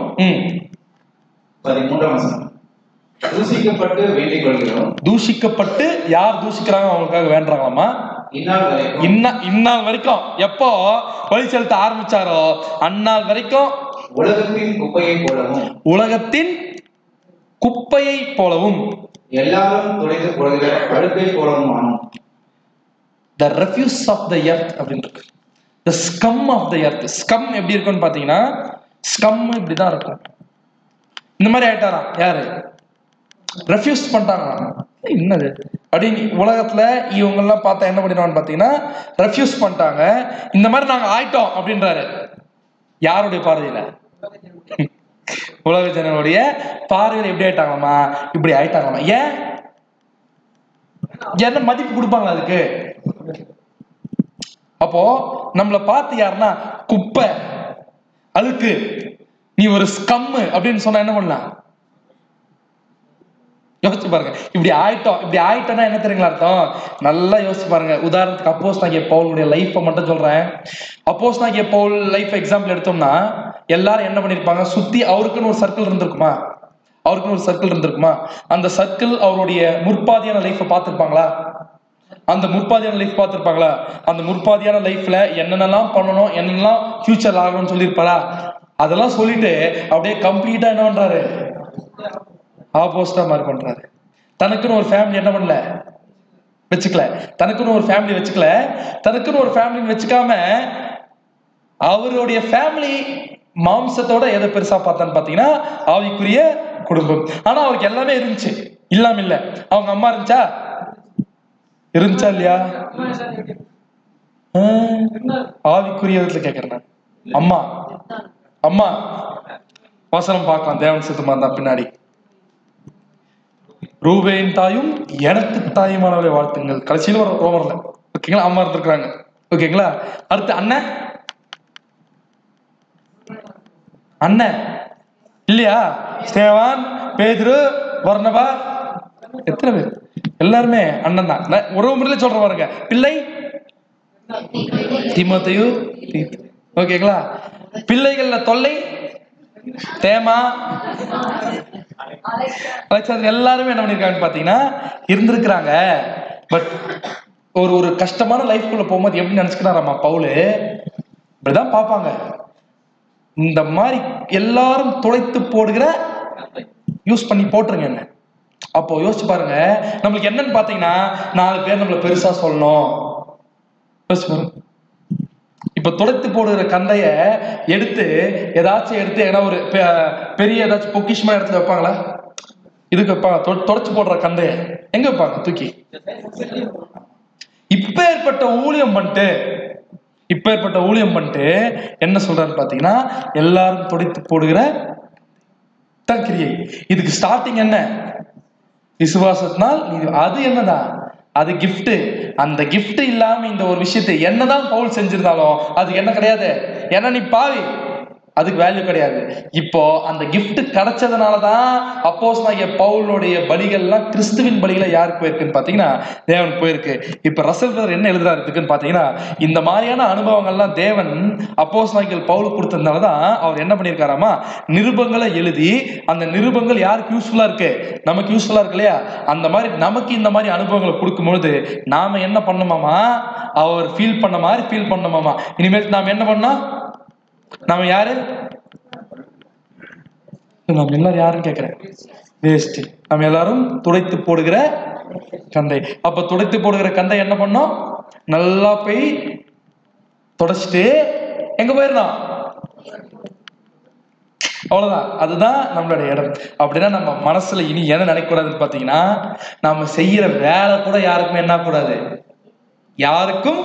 13ஆம் வசனம். தூஷிக்கப்பட்டு வேண்டிக் கொள்கிறோம்.
தூஷிக்கப்பட்டு யார் தூஷிக்கிறாங்க அவங்களுக்காக வேண்டாங்களாமா? இந்நாள் வரைக்கும் எப்போ பலி செலுத்த ஆரம்பிச்சாரோ அந்நாள் வரைக்கும்
உலகத்தின்
குப்பையை போலவும்
எல்லாரும் துடைத்து போடுகிற அழுக்கை போலவும் ஆனோம்.
The refuse of the earth அப்படின்னு இருக்கு. The scum of the earth. Scum எப்படி இருக்குன்னு பாத்தீங்கன்னா scum இப்படிதான் இருக்கும். இந்த மாதிரி ஆயிட்டாராம். யாரு? ரெஃப்யூஸ் பண்ணிட்டாங்க. என்னது அப்படின்னு உலகத்துல இவங்க எல்லாம் பார்த்தா என்ன பண்ணிடுவான்னு பாத்தீங்கன்னா ரெஃப்யூஸ் பண்ணிட்டாங்க. இந்த மாதிரி நாங்க ஆயிட்டோம் அப்படின்றாரு. யாருடைய பார்வையில? உலக ஜனங்களுடைய பார்வையில எப்படி ஆயிட்டாங்களாமா? இப்படி ஆயிட்டாங்களாமா. ஏன் என்ன மதிப்பு கொடுப்பாங்களா அதுக்கு? அப்போ நம்மளை பார்த்து யாருன்னா குப்பை, அழுக்கு, நீ ஒரு ஸ்கம் அப்படின்னு சொன்னா என்ன பண்ணலாம்? யோசிச்சு பாருங்க. இப்படி ஆயிட்டோம்னா என்ன தெரியுங்களா அர்த்தம்? நல்லா யோசிச்சு பாருங்க. உதாரணத்துக்கு அப்போஸ்தலனாகிய பவுலுடைய லைஃப்பை மட்டும் சொல்றேன். அப்போஸ்தலனாகிய பவுல் லைஃப் எக்ஸாம்பிள் எடுத்தோம்னா எல்லாரும் என்ன பண்ணிருப்பாங்க? சுத்தி அவருக்குன்னு ஒரு சர்க்கிள் இருந்திருக்குமா? அந்த சர்க்கிள் அவருடைய முற்பாதியான லைஃப்பை பார்த்திருப்பாங்களா? அந்த முற்பாதியான லைஃப்ல என்னென்னலாம் பண்ணணும், என்னென்னலாம் ஃபியூச்சர் ஆகணும்னு சொல்லியிருப்பாரா? அதெல்லாம் சொல்லிட்டு அப்படியே கம்ப்ளீட்டா என்ன பண்றாரு? ஆப்போசிட்டா மாதிரி பண்றாரு. தனக்குன்னு ஒரு ஃபேமிலி என்ன பண்ணல? வச்சுக்கல. தனக்குன்னு ஒரு ஃபேமிலி வச்சுக்காம அவருடைய ஃபேமிலி மாம்சத்தோட எதை பெருசா பார்த்தான்னு பாத்தீங்கன்னா ஆவிக்குரிய குடும்பம். ஆனா அவருக்கு எல்லாமே இருந்துச்சு, இல்லாம இல்ல. அவங்க அம்மா இருந்துச்சா இல்லையா? ஆவிக்குரிய விதத்துல கேக்குறேன். அம்மா வசனம் பார்க்கலாம். தேவன் சித்தமா இருந்தா பின்னாடி ரூபேயின் தாயும் எனக்கு தாயுமானவரை வாழ்த்துங்கள். கடைசியில் ரோமர்ல ஓகேங்களா அம்மா இருந்திருக்கிறாங்க. ஓகேங்களா? அடுத்து அண்ணன் இல்லையா? ஸ்தேவான், பேதுரு, வர்னபா, எத்தனை பேர்? எல்லாருமே அண்ணன் தான். உறவு முறையில சொல்ற பாருங்க. பிள்ளை தீமோத்தேயு. ஓகேங்களா? பிள்ளைகள்ல தொல்லை தேமா, அலெக்சாந்தர் எல்லாருமே என்ன பண்ணிருக்காங்கன்னு பாத்தீங்கன்னா இருந்திருக்கிறாங்க. பட் ஒரு கஷ்டமான லைஃப்குள்ள போகும்போது எப்படி நினைச்சுக்கிறாராமா பவுலு? இப்படிதான் பார்ப்பாங்க. இந்த மாதிரி எல்லாரும் துளைத்து போடுகிற யூஸ் பண்ணி போட்டுருங்க என்ன. அப்போ யோசிச்சு பாருங்க, நம்மளுக்கு என்னன்னு பாத்தீங்கன்னா 4 பேர் நம்மள பெருசா சொல்லணும். யோசிச்சு பாருங்க. இப்ப துடைத்து போடுகிற கந்தைய எடுத்து ஏதாச்சும் எடுத்து ஏன்னா ஒரு பெரிய ஏதாச்சும் பொக்கிஷமான இடத்துல வைப்பாங்களா? இதுக்கு வைப்பாங்க. துடைச்சு போடுற கந்தைய எங்க வைப்பாங்க? தூக்கி. இப்பேற்பட்ட ஊழியம் பண்ணிட்டு என்ன சொல்றாரு பாத்தீங்கன்னா, எல்லாரும் துடைத்து போடுகிற கிரியை. இதுக்கு ஸ்டார்டிங் என்ன? விசுவாசத்தினால் அது என்னதான்? அது கிஃப்ட். அந்த கிஃப்ட் இல்லாம இந்த ஒரு விஷயத்தை என்னதான் பவுல் செஞ்சிருந்தாலும் அது என்ன கிடையாது. ஏன்னா நீ பாவி, அதுக்கு வேல்யூ கிடையாது. இப்போ அந்த கிஃப்ட் கிடைச்சதுனாலதான் அப்போஸ்தலனாகிய பவுலுடைய பலிகள்லாம் கிறிஸ்துவின் பலிகளை யாருக்கு போயிருக்குன்னு பாத்தீங்கன்னா தேவனுக்கு போயிருக்கு. இப்ப ரசல் பிரதர் என்ன எழுதுறாருக்குன்னு பாத்தீங்கன்னா, இந்த மாதிரியான அனுபவங்கள்லாம் தேவன் அப்போஸ்தலனாகிய பவுலுக்கு கொடுத்ததுனாலதான் அவர் என்ன பண்ணியிருக்காராமா, நிருபங்களை எழுதி அந்த நிருபங்கள் யாருக்கு யூஸ்ஃபுல்லா இருக்கு? நமக்கு யூஸ்ஃபுல்லா இருக்கு இல்லையா? அந்த மாதிரி நமக்கு இந்த மாதிரி அனுபவங்களை கொடுக்கும்பொழுது நாம என்ன பண்ணுமாமா, அவர் ஃபீல் பண்ண மாதிரி ஃபீல் பண்ணணுமாமா. இனிமேல் நாம என்ன பண்ணோம்? நாம யாரு? நம்ம எல்லாரும் யாருன்னு கேக்குறேன். வேஸ்ட். நம்ம எல்லாரும் துடைத்து போடுகிற கந்தை. அப்ப துடைத்து போடுகிற கந்தை என்ன பண்ணோம்? நல்லா போய் தொடச்சிட்டு எங்க போயிடலாம்? அவ்வளவுதான். அதுதான் நம்மளுடைய இடம். அப்படின்னா நம்ம மனசுல இனி என்ன நினைக்கக்கூடாதுன்னு பாத்தீங்கன்னா, நாம செய்யற வேலை கூட யாருக்கும் என்ன கூடாது, யாருக்கும்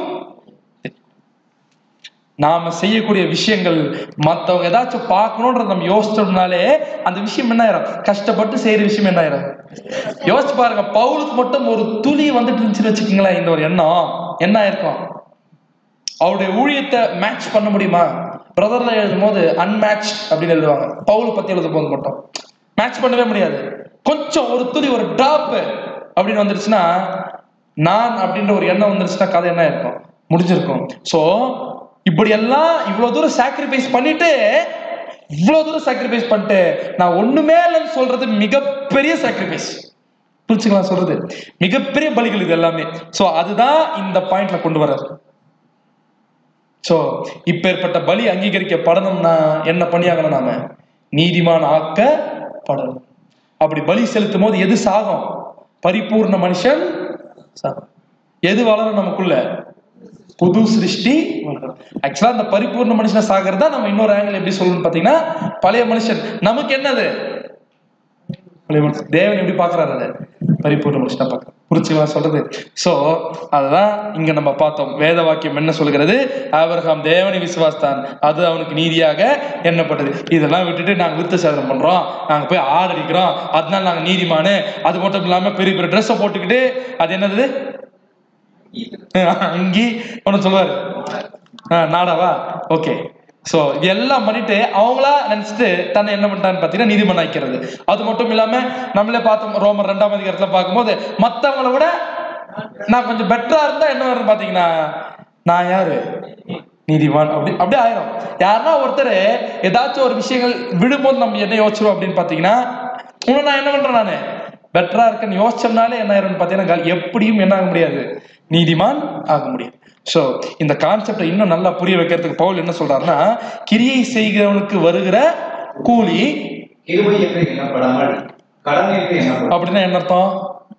நாம செய்யக்கூடிய விஷயங்கள் மற்றவங்க ஏதாச்சும் பார்க்கணும்ன்றது நம்ம யோசிச்சோம்னாலே அந்த விஷயம் என்ன ஆயிரும்? கஷ்டப்பட்டு செய்யற விஷயம் என்ன ஆயிரும்? யோசிச்சு பாருங்க. பவுலுக்கு மட்டும் ஒரு துளி வந்துட்டு இருந்துச்சுன்னு வச்சுக்கீங்களேன், இந்த ஒரு எண்ணம் என்ன ஆயிருக்கும்? அவருடைய ஊழியத்தை மேட்ச் பண்ண முடியுமா? பிரதர்ல எழுதும் போது அன்மேட்ச் அப்படின்னு எழுதுவாங்க. பவுல் பத்தி எழுதும் போது மட்டும் மேட்ச் பண்ணவே முடியாது. கொஞ்சம் ஒரு துளி, ஒரு டிராப் அப்படின்னு வந்துருச்சுன்னா, நான் அப்படின்ற ஒரு எண்ணம் வந்துருச்சுன்னா கதை என்ன இருக்கும்? முடிஞ்சிருக்கும். சோ இப்படி எல்லாம் இவ்வளவு தூரம் சாக்ரிஃபைஸ் பண்ணிட்டு நான் ஒண்ணுமே இல்லைன்னு சொல்றது மிகப்பெரிய சாக்ரிஃபைஸ். புரிச்சுக்கலாம் சொல்றது? மிகப்பெரிய பலிகள் இது எல்லாமே. சோ அதுதான் இந்த பாயிண்ட்ல கொண்டு வர்றாரு. சோ இப்பேற்பட்ட பலி அங்கீகரிக்கப்படணும்னா என்ன பண்ணியாகணும்? நாம நீதிமான் ஆக்கப்படணும். அப்படி பலி செலுத்தும் போது எது சாகும்? பரிபூர்ண மனுஷன் சாகும். எது வளரும் நமக்குள்ள? புது சிருஷ்டி. ஆக்சுவலா அந்த பரிபூர்ண மனுஷனை சாகிறதா நம்ம இன்னொரு ஆங்கிள் எப்படி சொல்லணும்னு பாத்தீங்கன்னா, பழைய மனுஷன். நமக்கு என்னது? தேவன் எப்படி பாக்குறாரு? அதை பரிபூர்ண மனுஷனா பார்க்க. புரிச்சுக்கலாம் சொல்றது? சோ அதுதான் இங்க நம்ம பார்த்தோம். வேத வாக்கியம் என்ன சொல்கிறது? ஆபிரகாம் தேவனை விசுவாசித்தான், அது அவனுக்கு நீதியாக எண்ணப்பட்டது. இதெல்லாம் விட்டுட்டு நாங்க விருத்த சேதனம் பண்றோம், நாங்க போய் ஆதரிக்கிறோம், அதனால நாங்க நீதிமானு, அது மட்டும் இல்லாம பெரிய பெரிய ட்ரெஸ்ஸை போட்டுக்கிட்டு அது என்னது அங்கி ஒன்னு சொல்லுவாரு நாடாவா? ஓகே. சோ இதெல்லாம் பண்ணிட்டு அவங்களா நினைச்சிட்டு தன்னை என்ன பண்ணிட்டான்னு பாத்தீங்கன்னா நீதிமன்றம் ஆக்கிறது. அது மட்டும் இல்லாம நம்மளே பார்த்தோம் ரோமர் 2ஆம் அதிகாரத்துல பார்க்கும்போது, மத்தவங்களை விட நான் கொஞ்சம் பெட்டரா இருந்தா என்ன வரும் பாத்தீங்கன்னா, நான் யாரு? நீதிமான். அப்படியே ஆயிரும். யாருன்னா ஒருத்தர் ஏதாச்சும் ஒரு விஷயங்கள் விடும்போது நம்ம என்ன யோசிச்சிரும் அப்படின்னு பாத்தீங்கன்னா, நான் என்ன பண்றேன், நானு பெட்டரா இருக்குன்னு யோசிச்சோம்னாலே என்ன ஆயிரும் பாத்தீங்கன்னா, எப்படியும் என்ன ஆக முடியாது, நீதிமான் ஆக முடியாது. சோ இந்த கான்செப்டை இன்னும் நல்லா புரிய வைக்கிறதுக்கு பவுல் என்ன சொல்றாருன்னா, கிரியை செய்கிறவனுக்கு வருகிற கூலி அப்படின்னா என்ன அர்த்தம்?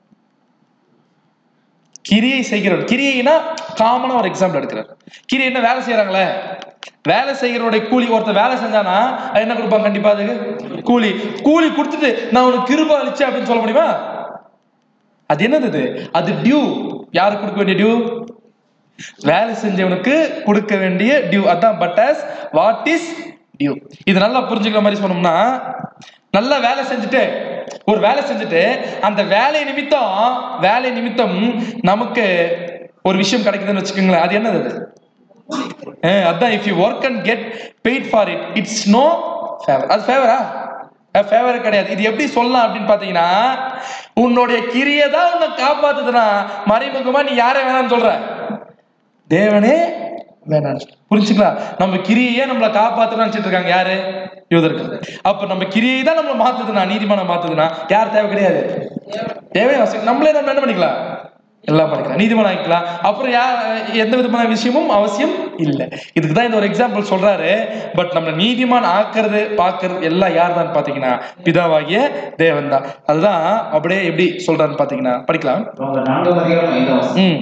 கிரியை செய்கிறவன், கிரியைனா காமனா ஒரு எக்ஸாம்பிள் எடுக்கிறார். கிரியை என்ன? வேலை செய்யறாங்களே, வேலை செய்கிறவருடைய கூலி. ஒருத்தர் வேலை செஞ்சானா என்ன கொடுப்பாங்க? கண்டிப்பா அதுக்கு கூலி. கூலி கொடுத்துட்டு நான் உனக்கு கிருபை அளிச்சேன் அப்படின்னு சொல்ல முடியுமா? அது என்னது? அது டியூ. யாருக்கு கொடுக்க வேண்டிய டியூ? வேலை செஞ்சவனுக்கு கொடுக்க வேண்டிய டியூ. அதான் but as what is due. இது நல்லா புரிஞ்சுக்கிற மாதிரி சொன்னோம்னா, நல்லா வேலை செஞ்சுட்டு ஒரு வேலை செஞ்சுட்டு அந்த வேலை நிமித்தம் நமக்கு ஒரு விஷயம் கிடைக்குதுன்னு வச்சுக்கோங்களேன், அது என்னது? அதான் if you work and get paid for it, it's no favor. அது ஃபேவரா? ஃபேவர் கிடையாது. இது எப்படி சொல்லலாம் அப்படின்னு பாத்தீங்கன்னா, உன்னுடைய கிரியை தான் உன்னை காப்பாத்துதுன்னா மறைமுகமா நீ யாரை வேணாம்னு சொல்ற? தேவனே வேணாம். புரிஞ்சுக்கலாம்? நம்ம கிரியையே நம்மளை காப்பாத்துன்னு நினைச்சிட்டு இருக்காங்க யாரு? யூதர்கள். அப்ப நம்ம கிரியை தான் நம்மளை மாத்துதுன்னா, நீதிமான மாத்துதுன்னா யார் தேவை கிடையாது? தேவை நம்மளே நம்ம என்ன பண்ணிக்கலாம்? எல்லாம் பண்ணிக்கலாம், நீதிமான் ஆகிக்கலாம். அப்புறம் எந்த விதமான விஷயமும் அவசியம் இல்லை. இதுக்குதான் இந்த ஒரு எக்ஸாம்பிள் சொல்றாரு. பட் நம்ம நீதிமான் ஆக்குறது பாக்குறது எல்லாம் யார் தான் பாத்தீங்கன்னா பிதாவாகிய தேவன் தான். அதுதான் அப்படியே எப்படி சொல்றான்னு பாத்தீங்கன்னா படிக்கலாம்.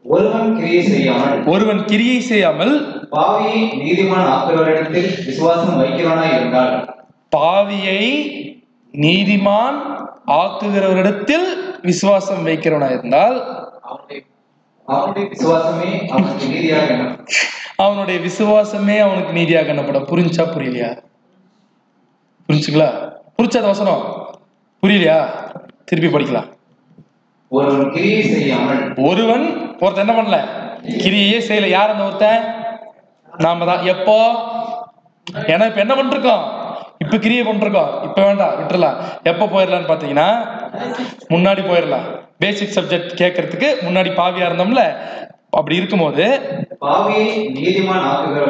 ஒருவன் கிரியை செய்யாமல்
ஒருவன் கிரியை செய்யாமல்
பாவியை நீதிமான் ஆக்குகிறவரிடத்தில் விசுவாசம் வைக்கிறவனாய் இருந்தால்
பாவியை நீதிமான் ஆக்குகிறவரிடத்தில் விசுவாசம் வைக்கிறவனா இருந்தால்
அவனுடைய விசுவாசமே அவனுக்கு நீதியாக எண்ணப்படும்.
அவனுடைய விசுவாசமே அவனுக்கு நீதியாக எண்ணப்படும். புரிஞ்சா புரியலையா? புரிஞ்சுங்களா? புரிச்சாத வசனம் புரியலையா? திருப்பி படிக்கலாம்.
ஒருவன் கிரியை செய்யாமல்
ஒருத்தன் என்ன பண்ணல? கிரியே செய்யல. யார் அந்த ஒருத்தன்? நாம தான். எப்போ? ஏன்னா இப்ப என்ன பண்ணிருக்கோம்? இப்ப கிரியை பண்ணிருக்கோம். இப்ப வேண்டாம், விட்டுறலாம். எப்ப போயிடலான்னு பாத்தீங்கன்னா முன்னாடி போயிடலாம். பேசிக் சப்ஜெக்ட் கேட்கறதுக்கு முன்னாடி பாவியா இருந்தோம்ல, அப்படி இருக்கும்போது
பாவியை நீதிமான்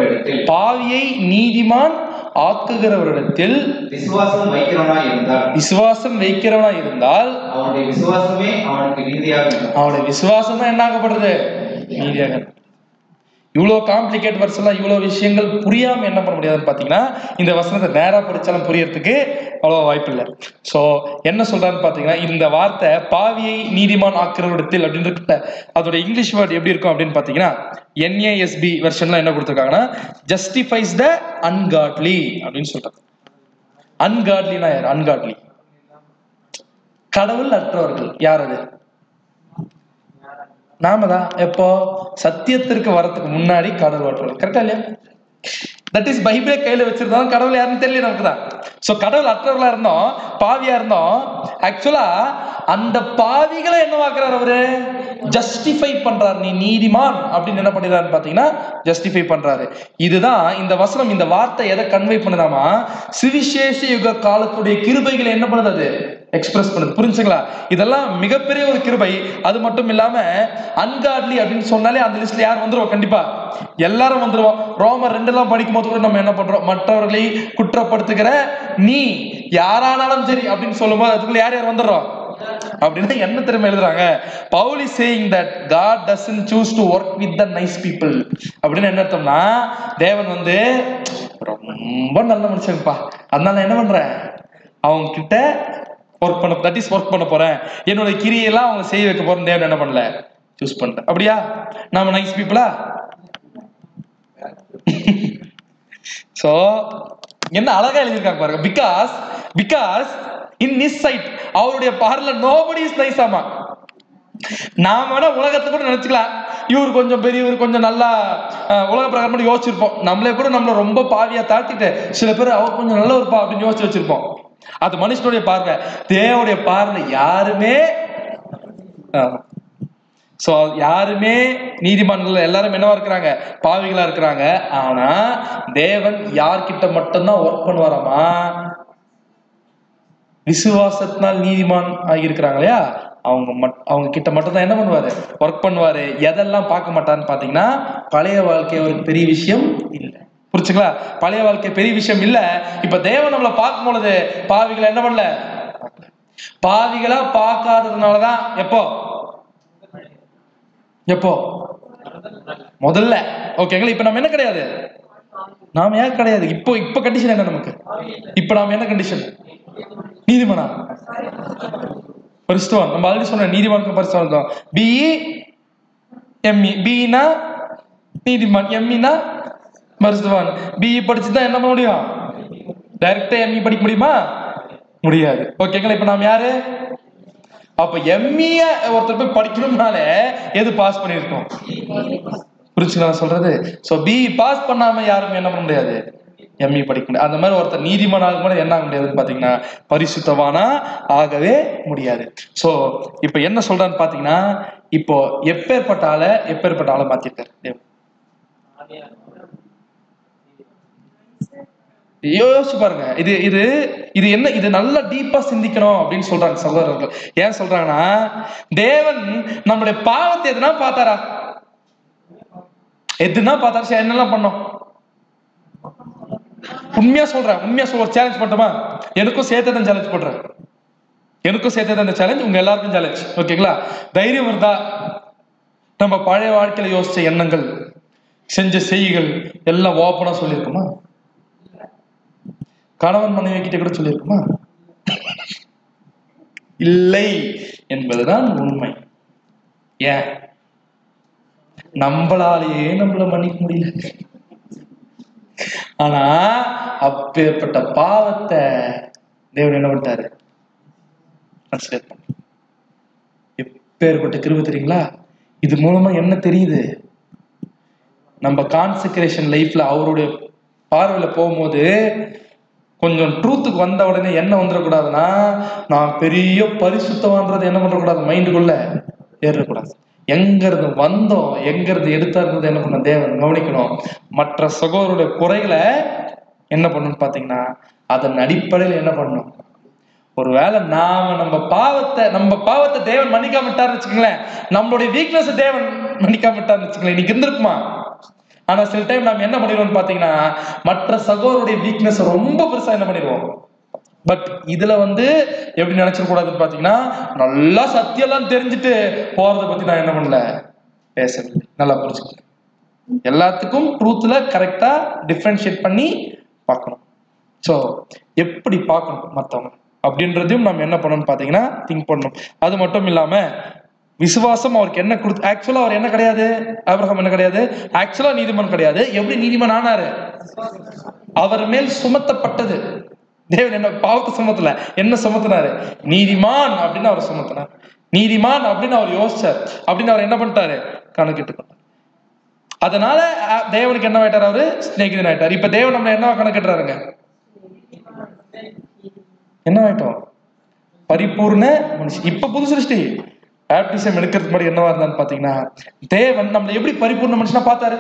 ஆக்குகிறவரிடத்தில்
விசுவாசம்
வைக்கிறவனா இருந்தால்
அவனுடைய விசுவாசமே அவனுக்கு நீதியாக எண்ணப்படும்.
அவனுடைய விசுவாசம் தான் என்ன ஆகப்படுறது? நீதியாக. இவ்வளவு காம்ப்ளிகேட் வர்ஸ் எல்லாம், இவ்வளவு விஷயங்கள் புரியாம என்ன பண்ண முடியாதுன்னு பாத்தீங்கன்னா, இந்த வசனத்தை நேரா படிச்சாலும் புரியறதுக்கு அவ்வளவு வாய்ப்பு இல்லை. சோ என்ன சொல்றான்னு பாத்தீங்கன்னா, இந்த வார்த்தை பாவியை நீதிமான் ஆக்குறவிடத்தில் அப்படின்னு இருக்குல்ல, அதோட இங்கிலீஷ் வேர்ட் எப்படி இருக்கும் அப்படின்னு பாத்தீங்கன்னா, NASB வெர்ஷன்ல என்ன கொடுத்திருக்காங்கன்னா, ஜஸ்டிஃபைஸ் த அன்காட்லி அப்படின்னு சொல்றாங்க. அன்காட்லினா யார்? அன்காட்லி கடவுள் அற்றவர்கள். யார் அது? நாம தான். எப்போ? சத்தியத்திற்கு வரத்துக்கு முன்னாடி கடவுள் அற்றவர்கள். கரெக்டா இல்லையா? தட் இஸ் பைபிளே கையில வச்சிருந்தோம். கடவுள் யாருன்னு தெரியல நமக்கு தான். சோ கடவுள் அற்றவர்களா இருந்தோம், பாவியா இருந்தோம். ஆக்சுவலா அந்த பாவிகளை என்னவாக்குறாரு? அவரு ஜஸ்டிஃபை பண்றாரு. நீ நீதிமான் அப்படின்னு என்ன பண்ணிடுறாரு பாத்தீங்கன்னா, ஜஸ்டிஃபை பண்றாரு. இதுதான் இந்த வசனம், இந்த வார்த்தை எதை கன்வே பண்ணுதாமா, சுவிசேஷ யுக காலத்துடைய கிருபைகளை என்ன பண்ணுது? அது எக்ஸ்பிரஸ் பண்ணுது. புரிஞ்சுங்களா? இதெல்லாம் மிகப்பெரிய ஒரு கிருபை. அது மட்டும் இல்லாம அன்காட்லி அப்படின்னு சொன்னாலே அந்த லிஸ்ட்ல யார் வந்துருவோம்? கண்டிப்பா எல்லாரும் வந்துருவோம். ரோமர் 2 படிக்கும் போது கூட நம்ம என்ன பண்றோம்? மற்றவர்களை குற்றப்படுத்துகிற நீ யாரானாலும் சரி அப்படின்னு சொல்லும்போது அதுக்குள்ள யார் யார் வந்துடுறோம் அப்படின்னு என்ன திரும்ப எழுதுறாங்க? Paul is saying that God doesn't choose to work with the nice people. அப்படின்னு என்ன அர்த்தம்னா, தேவன் வந்து ரொம்ப நல்ல மனுஷன்ப்பா, அதனால என்ன பண்றேன், அவங்க கிட்ட ஒர்க் பண்ண, தட் இஸ் ஒர்க் பண்ண போறேன், என்னோட கிரியெல்லாம் அவங்க செய்ய வைக்க போறேன். தேவன் என்ன பண்ணல? சூஸ் பண்ணிட்டேன். அப்படியா? நாம நைஸ் பீப்புளா? சோ என்ன அழகா எழுதியிருக்காங்க பாருங்க. பிகாஸ் இன் ஹிஸ் சைட், அவருடைய பார்ல நோபடி இஸ் நைஸ். ஆமா, நாம வேணா உலகத்தை கூட நினைச்சுக்கலாம், இவர் கொஞ்சம் பெரியவர், கொஞ்சம் நல்லா உலக பிரகாரம் யோசிச்சிருப்போம். நம்மளே கூட நம்மள ரொம்ப பாவியா தாழ்த்திட்டு சில பேர் அவர் கொஞ்சம் நல்ல ஒரு அப்படின்னு யோசிச்சு வச்சிருப்போம். அது மனுஷனுடைய பார்வை. தேவனுடைய பார்வை யாருமே சோ யாருமே நீதிமான்கள் எல்லாரும் என்னவா இருக்கிறாங்க? பாவிகளா இருக்கிறாங்க. ஆனா தேவன் யார்கிட்ட மட்டும்தான் ஒர்க் பண்ணுவாராமா? விசுவாசத்தினால் நீதிமான் ஆகியிருக்கிறாங்க இல்லையா, அவங்க கிட்ட மட்டும் தான் என்ன பண்ணுவாரு? ஒர்க் பண்ணுவாரு. எதெல்லாம் பார்க்க மாட்டான்னு பாத்தீங்கன்னா, பழைய வாழ்க்கை அவருக்கு பெரிய விஷயம் இல்லை. புரிச்சுங்களா? பழைய வாழ்க்கை பெரிய விஷயம் இல்ல. இப்ப தேவன் நம்மளை பார்க்கும் பொழுது பாவிகளை என்ன பண்ணல? பாவிகளா பார்க்காததுனாலதான் எப்போ முதல்ல ஓகேங்களா. இப்ப நம்ம என்ன கிடையாது, நாம ஏன் கிடையாது. இப்ப கண்டிஷன் என்ன நமக்கு? இப்ப நாம என்ன கண்டிஷன்? நீதிமானா? பரிசுத்தவான். நம்ம ஆல்ரெடி சொன்ன நீதிமானுக்கும் பரிசுத்தவானுக்கும் BE BEனா நீதிமான், ME பரிசுத்தவான். BE படிச்சுதான் என்ன பண்ண முடியும்? டைரக்டா ME படிக்க முடியுமா? முடியாது. ஓகேங்களா. இப்ப நாம யாரு? அப்ப ME ஒருத்தர் போய் படிக்கணும்னாலே எது பாஸ் பண்ணிருக்கோம்? புரிச்சுங்களா சொல்றது? சோ BE பாஸ் பண்ணாம யாரும் என்ன பண்ண முடியாது? ME படிக்க முடியாது. அந்த மாதிரி ஒருத்தர் நீதிமான் ஆக கூட என்ன ஆக முடியாதுன்னு பாத்தீங்கன்னா, பரிசுத்தவானா ஆகவே முடியாது. சோ இப்ப என்ன சொல்றான்னு பாத்தீங்கன்னா, இப்போ எப்பேற்பட்ட ஆளை மாத்திருக்காரு. யோசிச்சு பாருங்க. இது என்ன, இது நல்லா டீப்பா சிந்திக்கணும் அப்படின்னு சொல்றாங்க சகோதரர்கள். ஏன் சொல்றாங்கன்னா, தேவன் நம்மளுடைய பாவத்தை எதுனா பார்த்தாரா? சரி, என்னெல்லாம் பண்ணோம்? உண்மையா சொல்ற சேலஞ்ச் பண்ணட்டுமா? எனக்கும் சேர்த்து தான் சேலஞ்ச் பண்றேன். எனக்கும் சேர்த்து தான் இந்த சேலஞ்ச், உங்க எல்லாருக்கும் சேலஞ்ச். ஓகேங்களா? தைரியம் இருந்தா நம்ம பழைய வாழ்க்கையில யோசிச்ச எண்ணங்கள், செஞ்ச செய்கைகள் எல்லாம் ஓப்பனா சொல்லியிருக்குமா? கணவன் மனைவி கிட்ட கூட சொல்லியிருக்குமா? இல்லை என்பதுதான் உண்மை. ஏன்? நம்மளாலேயே நம்மள மன்னிக்க முடியல. ஆனா அப்பேற்பட்ட பாவத்தை தேவன் என்ன பண்ணிட்டாரு? எப்பேற்பட்ட கிருபை தெரியுங்களா? இது மூலமா என்ன தெரியுது? நம்ம கான்செக்ரேஷன் லைஃப்ல அவருடைய பார்வையில போகும்போது கொஞ்சம் ட்ரூத்துக்கு வந்த உடனே என்ன வந்துடக்கூடாதுன்னா, நான் பெரிய பரிசுத்தவான்றது என்ன பண்ணக்கூடாது, மைண்டுக்குள்ள ஏறக்கூடாது. எங்கிறது வந்தோம், எங்கிறது எடுத்தாருன்றது என்ன பண்ண தேவன் கவனிக்கணும். மற்ற சகோதரருடைய குறைகளை என்ன பண்ணணும்னு பாத்தீங்கன்னா, அதன் அடிப்படையில் என்ன பண்ணணும். ஒருவேளை நம்ம பாவத்தை தேவன் மன்னிக்காம விட்டாருன்னு வச்சுக்கோங்களேன், நம்மளுடைய வீக்னஸ் தேவன் மன்னிக்காம விட்டாருன்னு வச்சுக்கோங்களேன், இன்னைக்கு இருந்திருக்குமா? ஆனா சில டைம் நம்ம என்ன பண்ணிடுவோம் பாத்தீங்கன்னா, மற்ற சகோதரருடைய வீக்னஸ் ரொம்ப பெருசா என்ன பண்ணிடுவோம். பட் இதுல எப்படி நினைச்சிடக்கூடாதுன்னு பாத்தீங்கன்னா, நல்லா சத்தியெல்லாம் தெரிஞ்சுட்டு போறதை பத்தி நான் என்ன பண்ணல, பேசல. நல்லா புரிஞ்சுக்க, எல்லாத்துக்கும் ட்ரூத்ல கரெக்டா டிஃபரன்ஷியேட் பண்ணி பார்க்கணும். ஸோ எப்படி பார்க்கணும் மற்றவங்க அப்படின்றதையும் நம்ம என்ன பண்ணணும்னு பாத்தீங்கன்னா திங்க் பண்ணணும். அது மட்டும் இல்லாம விசுவாசம் அவருக்கு என்ன கொடுத்து, ஆக்சுவலா அவர் என்ன கிடையாது, ஆபிரகாம் என்ன கிடையாது, ஆக்சுவலா நீதிமான் கிடையாது. எப்படி நீதிமான் ஆனாரு? அவர் மேல் சுமத்தப்பட்டது. தேவன் என்ன பாவத்தை சுமத்தல, என்ன சுமத்தினாரு? நீதிமான் அப்படின்னு அவர் சுமத்தினார். நீதிமான் அப்படின்னு அவர் யோசிச்சார். அப்படின்னு அவர் என்ன பண்ணிட்டாரு? கணக்கிட்டு. அதனால தேவனுக்கு என்ன ஆயிட்டார்? அவரு சிநேகிதன் ஆயிட்டார். இப்ப தேவன் நம்மள என்னவா கணக்கிட்டுறாருங்க? என்ன ஆயிட்டோம்? பரிபூர்ண மனுஷன். இப்ப புது சிருஷ்டி. பேப்டிசம் எடுக்கிறதுக்கு முன்னாடி என்னவா இருந்தான்னு பாத்தீங்கன்னா, தேவன் நம்மளை எப்படி பரிபூர்ண மனுஷனா பார்த்தாரு?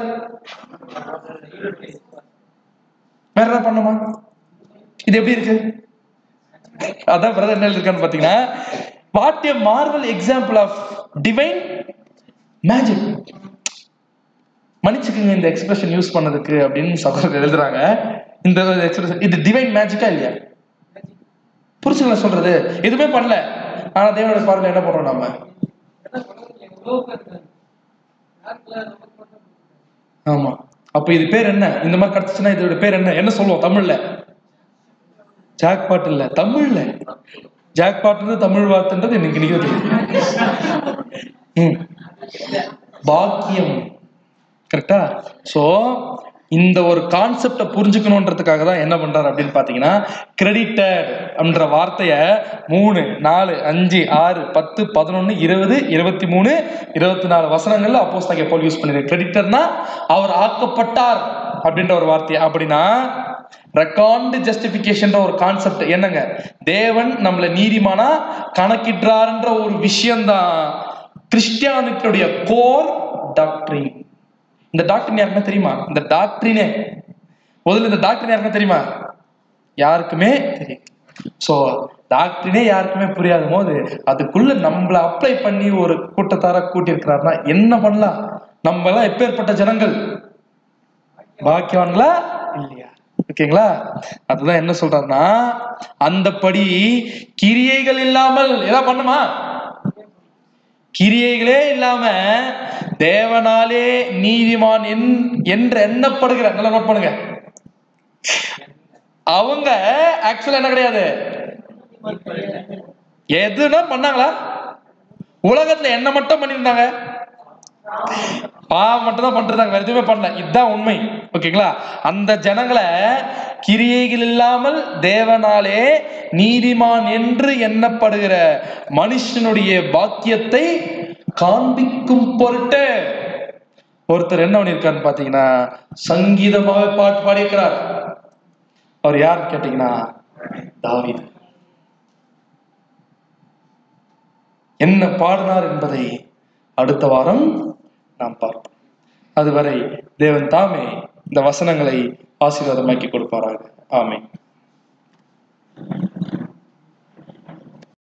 வேற என்ன பண்ணுமா? இது எப்படி இருக்கு? அதான் பிரதர் என்ன இருக்கான்னு பாத்தீங்கன்னா, what a marvel example of divine magic. மன்னிச்சுக்குங்க இந்த எக்ஸ்பிரஷன் யூஸ் பண்ணதுக்கு அப்படின்னு சகோதரர் எழுதுறாங்க. இந்த எக்ஸ்பிரஷன் இது டிவைன் மேஜிக்கா இல்லையா? புரிச்சுங்களா சொல்றது? எதுவுமே பண்ணல, ஆனா தேவனுடைய பார்வையில என்ன பண்றோம் நாம? ஆமா. அப்ப இது பேர் என்ன? இந்த மாதிரி கிடைச்சுன்னா இதோட பேர் என்ன? என்ன சொல்லுவோம் தமிழ்ல? ஜாக்பாட் இல்ல, தமிழ்ல ஜாக்பாட் தமிழ் வார்த்தைன்றது எனக்கு இன்னைக்கு பாக்கியம். கரெக்டா? சோ இந்த ஒரு கான்செப்டை புரிஞ்சுக்கணுன்றதுக்காக தான் என்ன பண்றாரு அப்படின்னு பாத்தீங்கன்னா, கிரெடிட்டட் என்ற வார்த்தைய 3, 4, 5, 6, 10, 11, 20, 23, 24 வசனங்கள்ல அப்போஸ்தலன் பவுல் யூஸ் பண்ணிருக்காரு. கிரெடிட்டர்னா அவர் ஆக்கப்பட்டார் அப்படின்ற ஒரு வார்த்தை. அப்படின்னா ரெக்கார்டு ஜஸ்டிபிகேஷன் ஒரு கான்செப்ட் என்னங்க? தேவன் நம்மள நீதிமானா கணக்கிடுறாருன்ற ஒரு விஷயம்தான் கிறிஸ்டியானிட்டியுடைய கோர் டாக்டரின். இந்த டாக்டரின் யாருக்குமே தெரியுமா? இந்த டாக்டரினே முதல்ல இந்த டாக்டரின் யாருக்குமே தெரியுமா? யாருக்குமே தெரியும். சோ டாக்டரினே யாருக்குமே புரியாத போது அதுக்குள்ள நம்மள அப்ளை பண்ணி ஒரு கூட்டத்தார கூட்டி இருக்கிறாருன்னா என்ன பண்ணலாம்? நம்ம எல்லாம் எப்பேற்பட்ட ஜனங்கள், பாக்கியவான்களா இல்லையா? ஓகேங்களா? அதுதான் என்ன சொல்றாருன்னா, அந்தபடி கிரியைகள் இல்லாமல் ஏதாவது பண்ணுமா? கிரியைகளே இல்லாம தேவனாலே நீதிமான் என்று எண்ணப்படுகிற, நல்லா நோட் பண்ணுங்க, அவங்க ஆக்சுவலா என்ன கிடையாது, எதுனா பண்ணாங்களா? உலகத்துல என்ன மட்டும் பண்ணிருந்தாங்க? பாவம் மட்டும் தான் பண்றாங்க, வேற எதுவுமே பண்ணல. இதுதான் உண்மை. ஓகேங்களா? அந்த ஜனங்களை கிரியைகள் இல்லாமல் தேவனாலே நீதிமான் என்று எண்ணப்படுகிற மனுஷனுடைய பாக்கியத்தை காண்பிக்கும் பொருட்டு ஒருத்தர் என்ன பண்ணிருக்காருன்னு பாத்தீங்கன்னா, சங்கீதமாக பாட்டு பாடியிருக்கிறார். அவர் யார் கேட்டீங்கன்னா, தாவீது. என்ன பாடினார் என்பதை அடுத்த வாரம் நாம் பார்ப்போம். அதுவரை தேவன் தாமே இந்த வசனங்களை ஆசீர்வாதமாக்கி கொடுப்பாராக. ஆமென்.